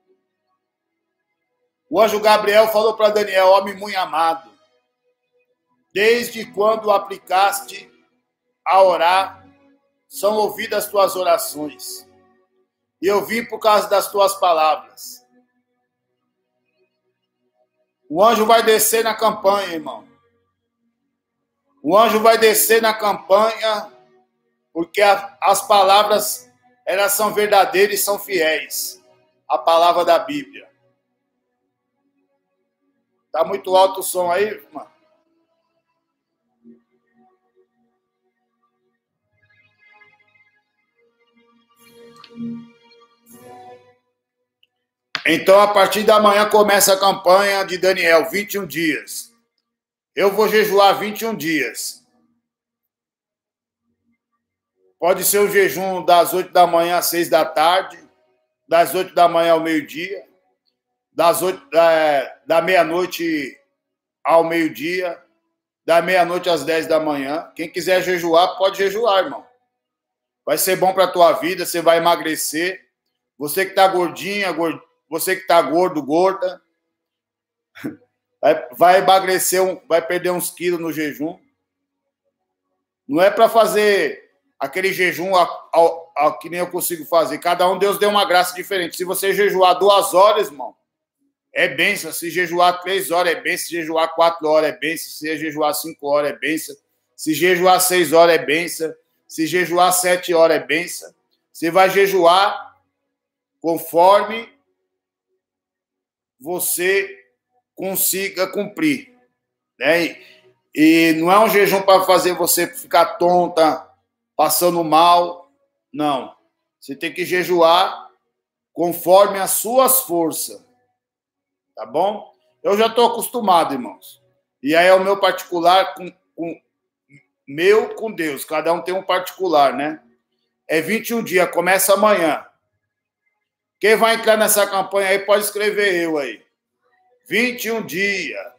[SPEAKER 1] O anjo Gabriel falou para Daniel, homem muito amado, desde quando aplicaste a orar, são ouvidas as tuas orações. E eu vim por causa das tuas palavras. O anjo vai descer na campanha, irmão. O anjo vai descer na campanha porque as palavras, elas são verdadeiras e são fiéis. A palavra da Bíblia. Tá muito alto o som aí, irmão? Então, a partir da manhã começa a campanha de Daniel, 21 dias. Eu vou jejuar 21 dias. Pode ser um jejum das 8 da manhã às 6 da tarde, das 8 da manhã ao meio-dia, da meia-noite ao meio-dia, da meia-noite às 10 da manhã. Quem quiser jejuar, pode jejuar, irmão. Vai ser bom para a tua vida, você vai emagrecer. Você que está gordinha, você que está gordo, gorda, vai emagrecer, vai perder uns quilos no jejum. Não é para fazer aquele jejum que nem eu consigo fazer. Cada um, Deus deu uma graça diferente. Se você jejuar 2 horas, irmão, é bênção. Se jejuar 3 horas, é bênção. Se jejuar 4 horas, é bênção. Se jejuar 5 horas, é bênção. Se jejuar 6 horas, é bênção. Se jejuar 7 horas, é bênção. Você vai jejuar conforme você consiga cumprir, né? E não é um jejum para fazer você ficar tonta, passando mal, não. Você tem que jejuar conforme as suas forças, tá bom? Eu já estou acostumado, irmãos. E aí é o meu particular com Deus. Cada um tem um particular, né? É 21 dias, começa amanhã. Quem vai entrar nessa campanha aí pode escrever eu aí. 21 dias.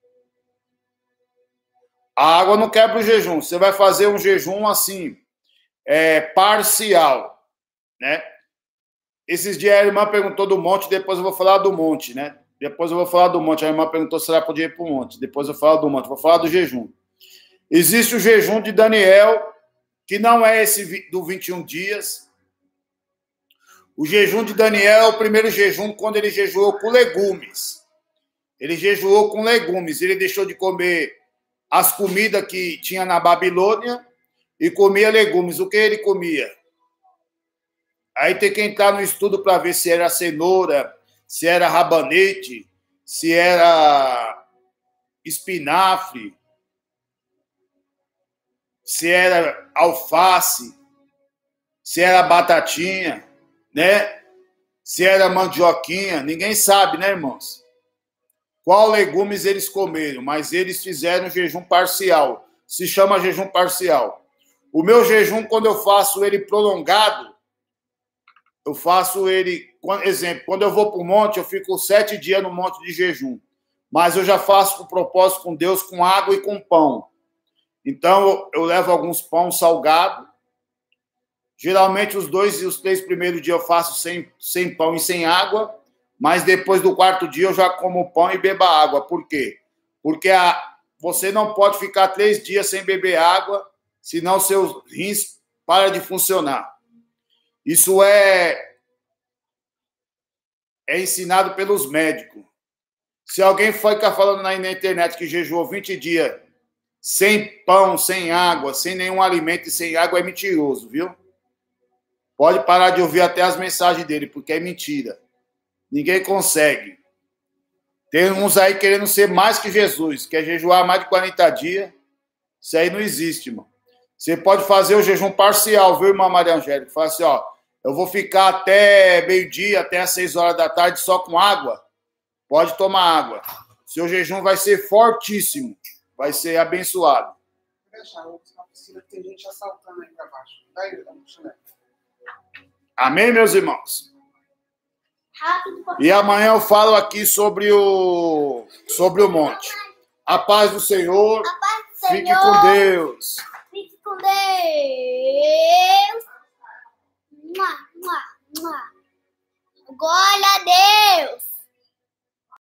[SPEAKER 1] A água não quebra o jejum. Você vai fazer um jejum assim, parcial, né? Esses dias a irmã perguntou do monte, depois eu vou falar do monte, né? Depois eu vou falar do monte. A irmã perguntou se ela podia ir para o monte. Depois eu falo do monte. Vou falar do jejum. Existe o jejum de Daniel, que não é esse do 21 dias. O jejum de Daniel é o primeiro jejum quando ele jejuou com legumes. Ele jejuou com legumes. Ele deixou de comer as comidas que tinha na Babilônia e comia legumes. O que ele comia? Aí tem que entrar no estudo para ver se era cenoura, se era rabanete, se era espinafre, se era alface, se era batatinha, né? Se era mandioquinha, ninguém sabe, né, irmãos? Qual legumes eles comeram, mas eles fizeram jejum parcial. Se chama jejum parcial. O meu jejum, quando eu faço ele prolongado, eu faço ele, exemplo, quando eu vou para o monte, eu fico 7 dias no monte de jejum. Mas eu já faço com propósito com Deus, com água e com pão. Então, eu levo alguns pães salgados. Geralmente, os 2 e os 3 primeiros dias eu faço sem pão e sem água. Mas depois do 4º dia eu já como pão e bebo água. Por quê? Porque você não pode ficar 3 dias sem beber água, senão seus rins param de funcionar. Isso é ensinado pelos médicos. Se alguém ficar falando na internet que jejuou 20 dias sem pão, sem água, sem nenhum alimento e sem água, é mentiroso, viu? Pode parar de ouvir até as mensagens dele, porque é mentira. Ninguém consegue. Tem uns aí querendo ser mais que Jesus, quer jejuar mais de 40 dias. Isso aí não existe, irmão. Você pode fazer o jejum parcial, viu, irmã Maria Angélica? Fala assim, ó, eu vou ficar até meio-dia, até às 6 horas da tarde só com água. Pode tomar água. Seu jejum vai ser fortíssimo. Vai ser abençoado.
[SPEAKER 2] Tem gente assaltando aí pra baixo. Daí,
[SPEAKER 1] amém, meus irmãos? E amanhã eu falo aqui sobre o monte. A paz do Senhor.
[SPEAKER 3] A paz do Senhor.
[SPEAKER 1] Fique com Deus.
[SPEAKER 3] Fique com Deus. Glória a Deus.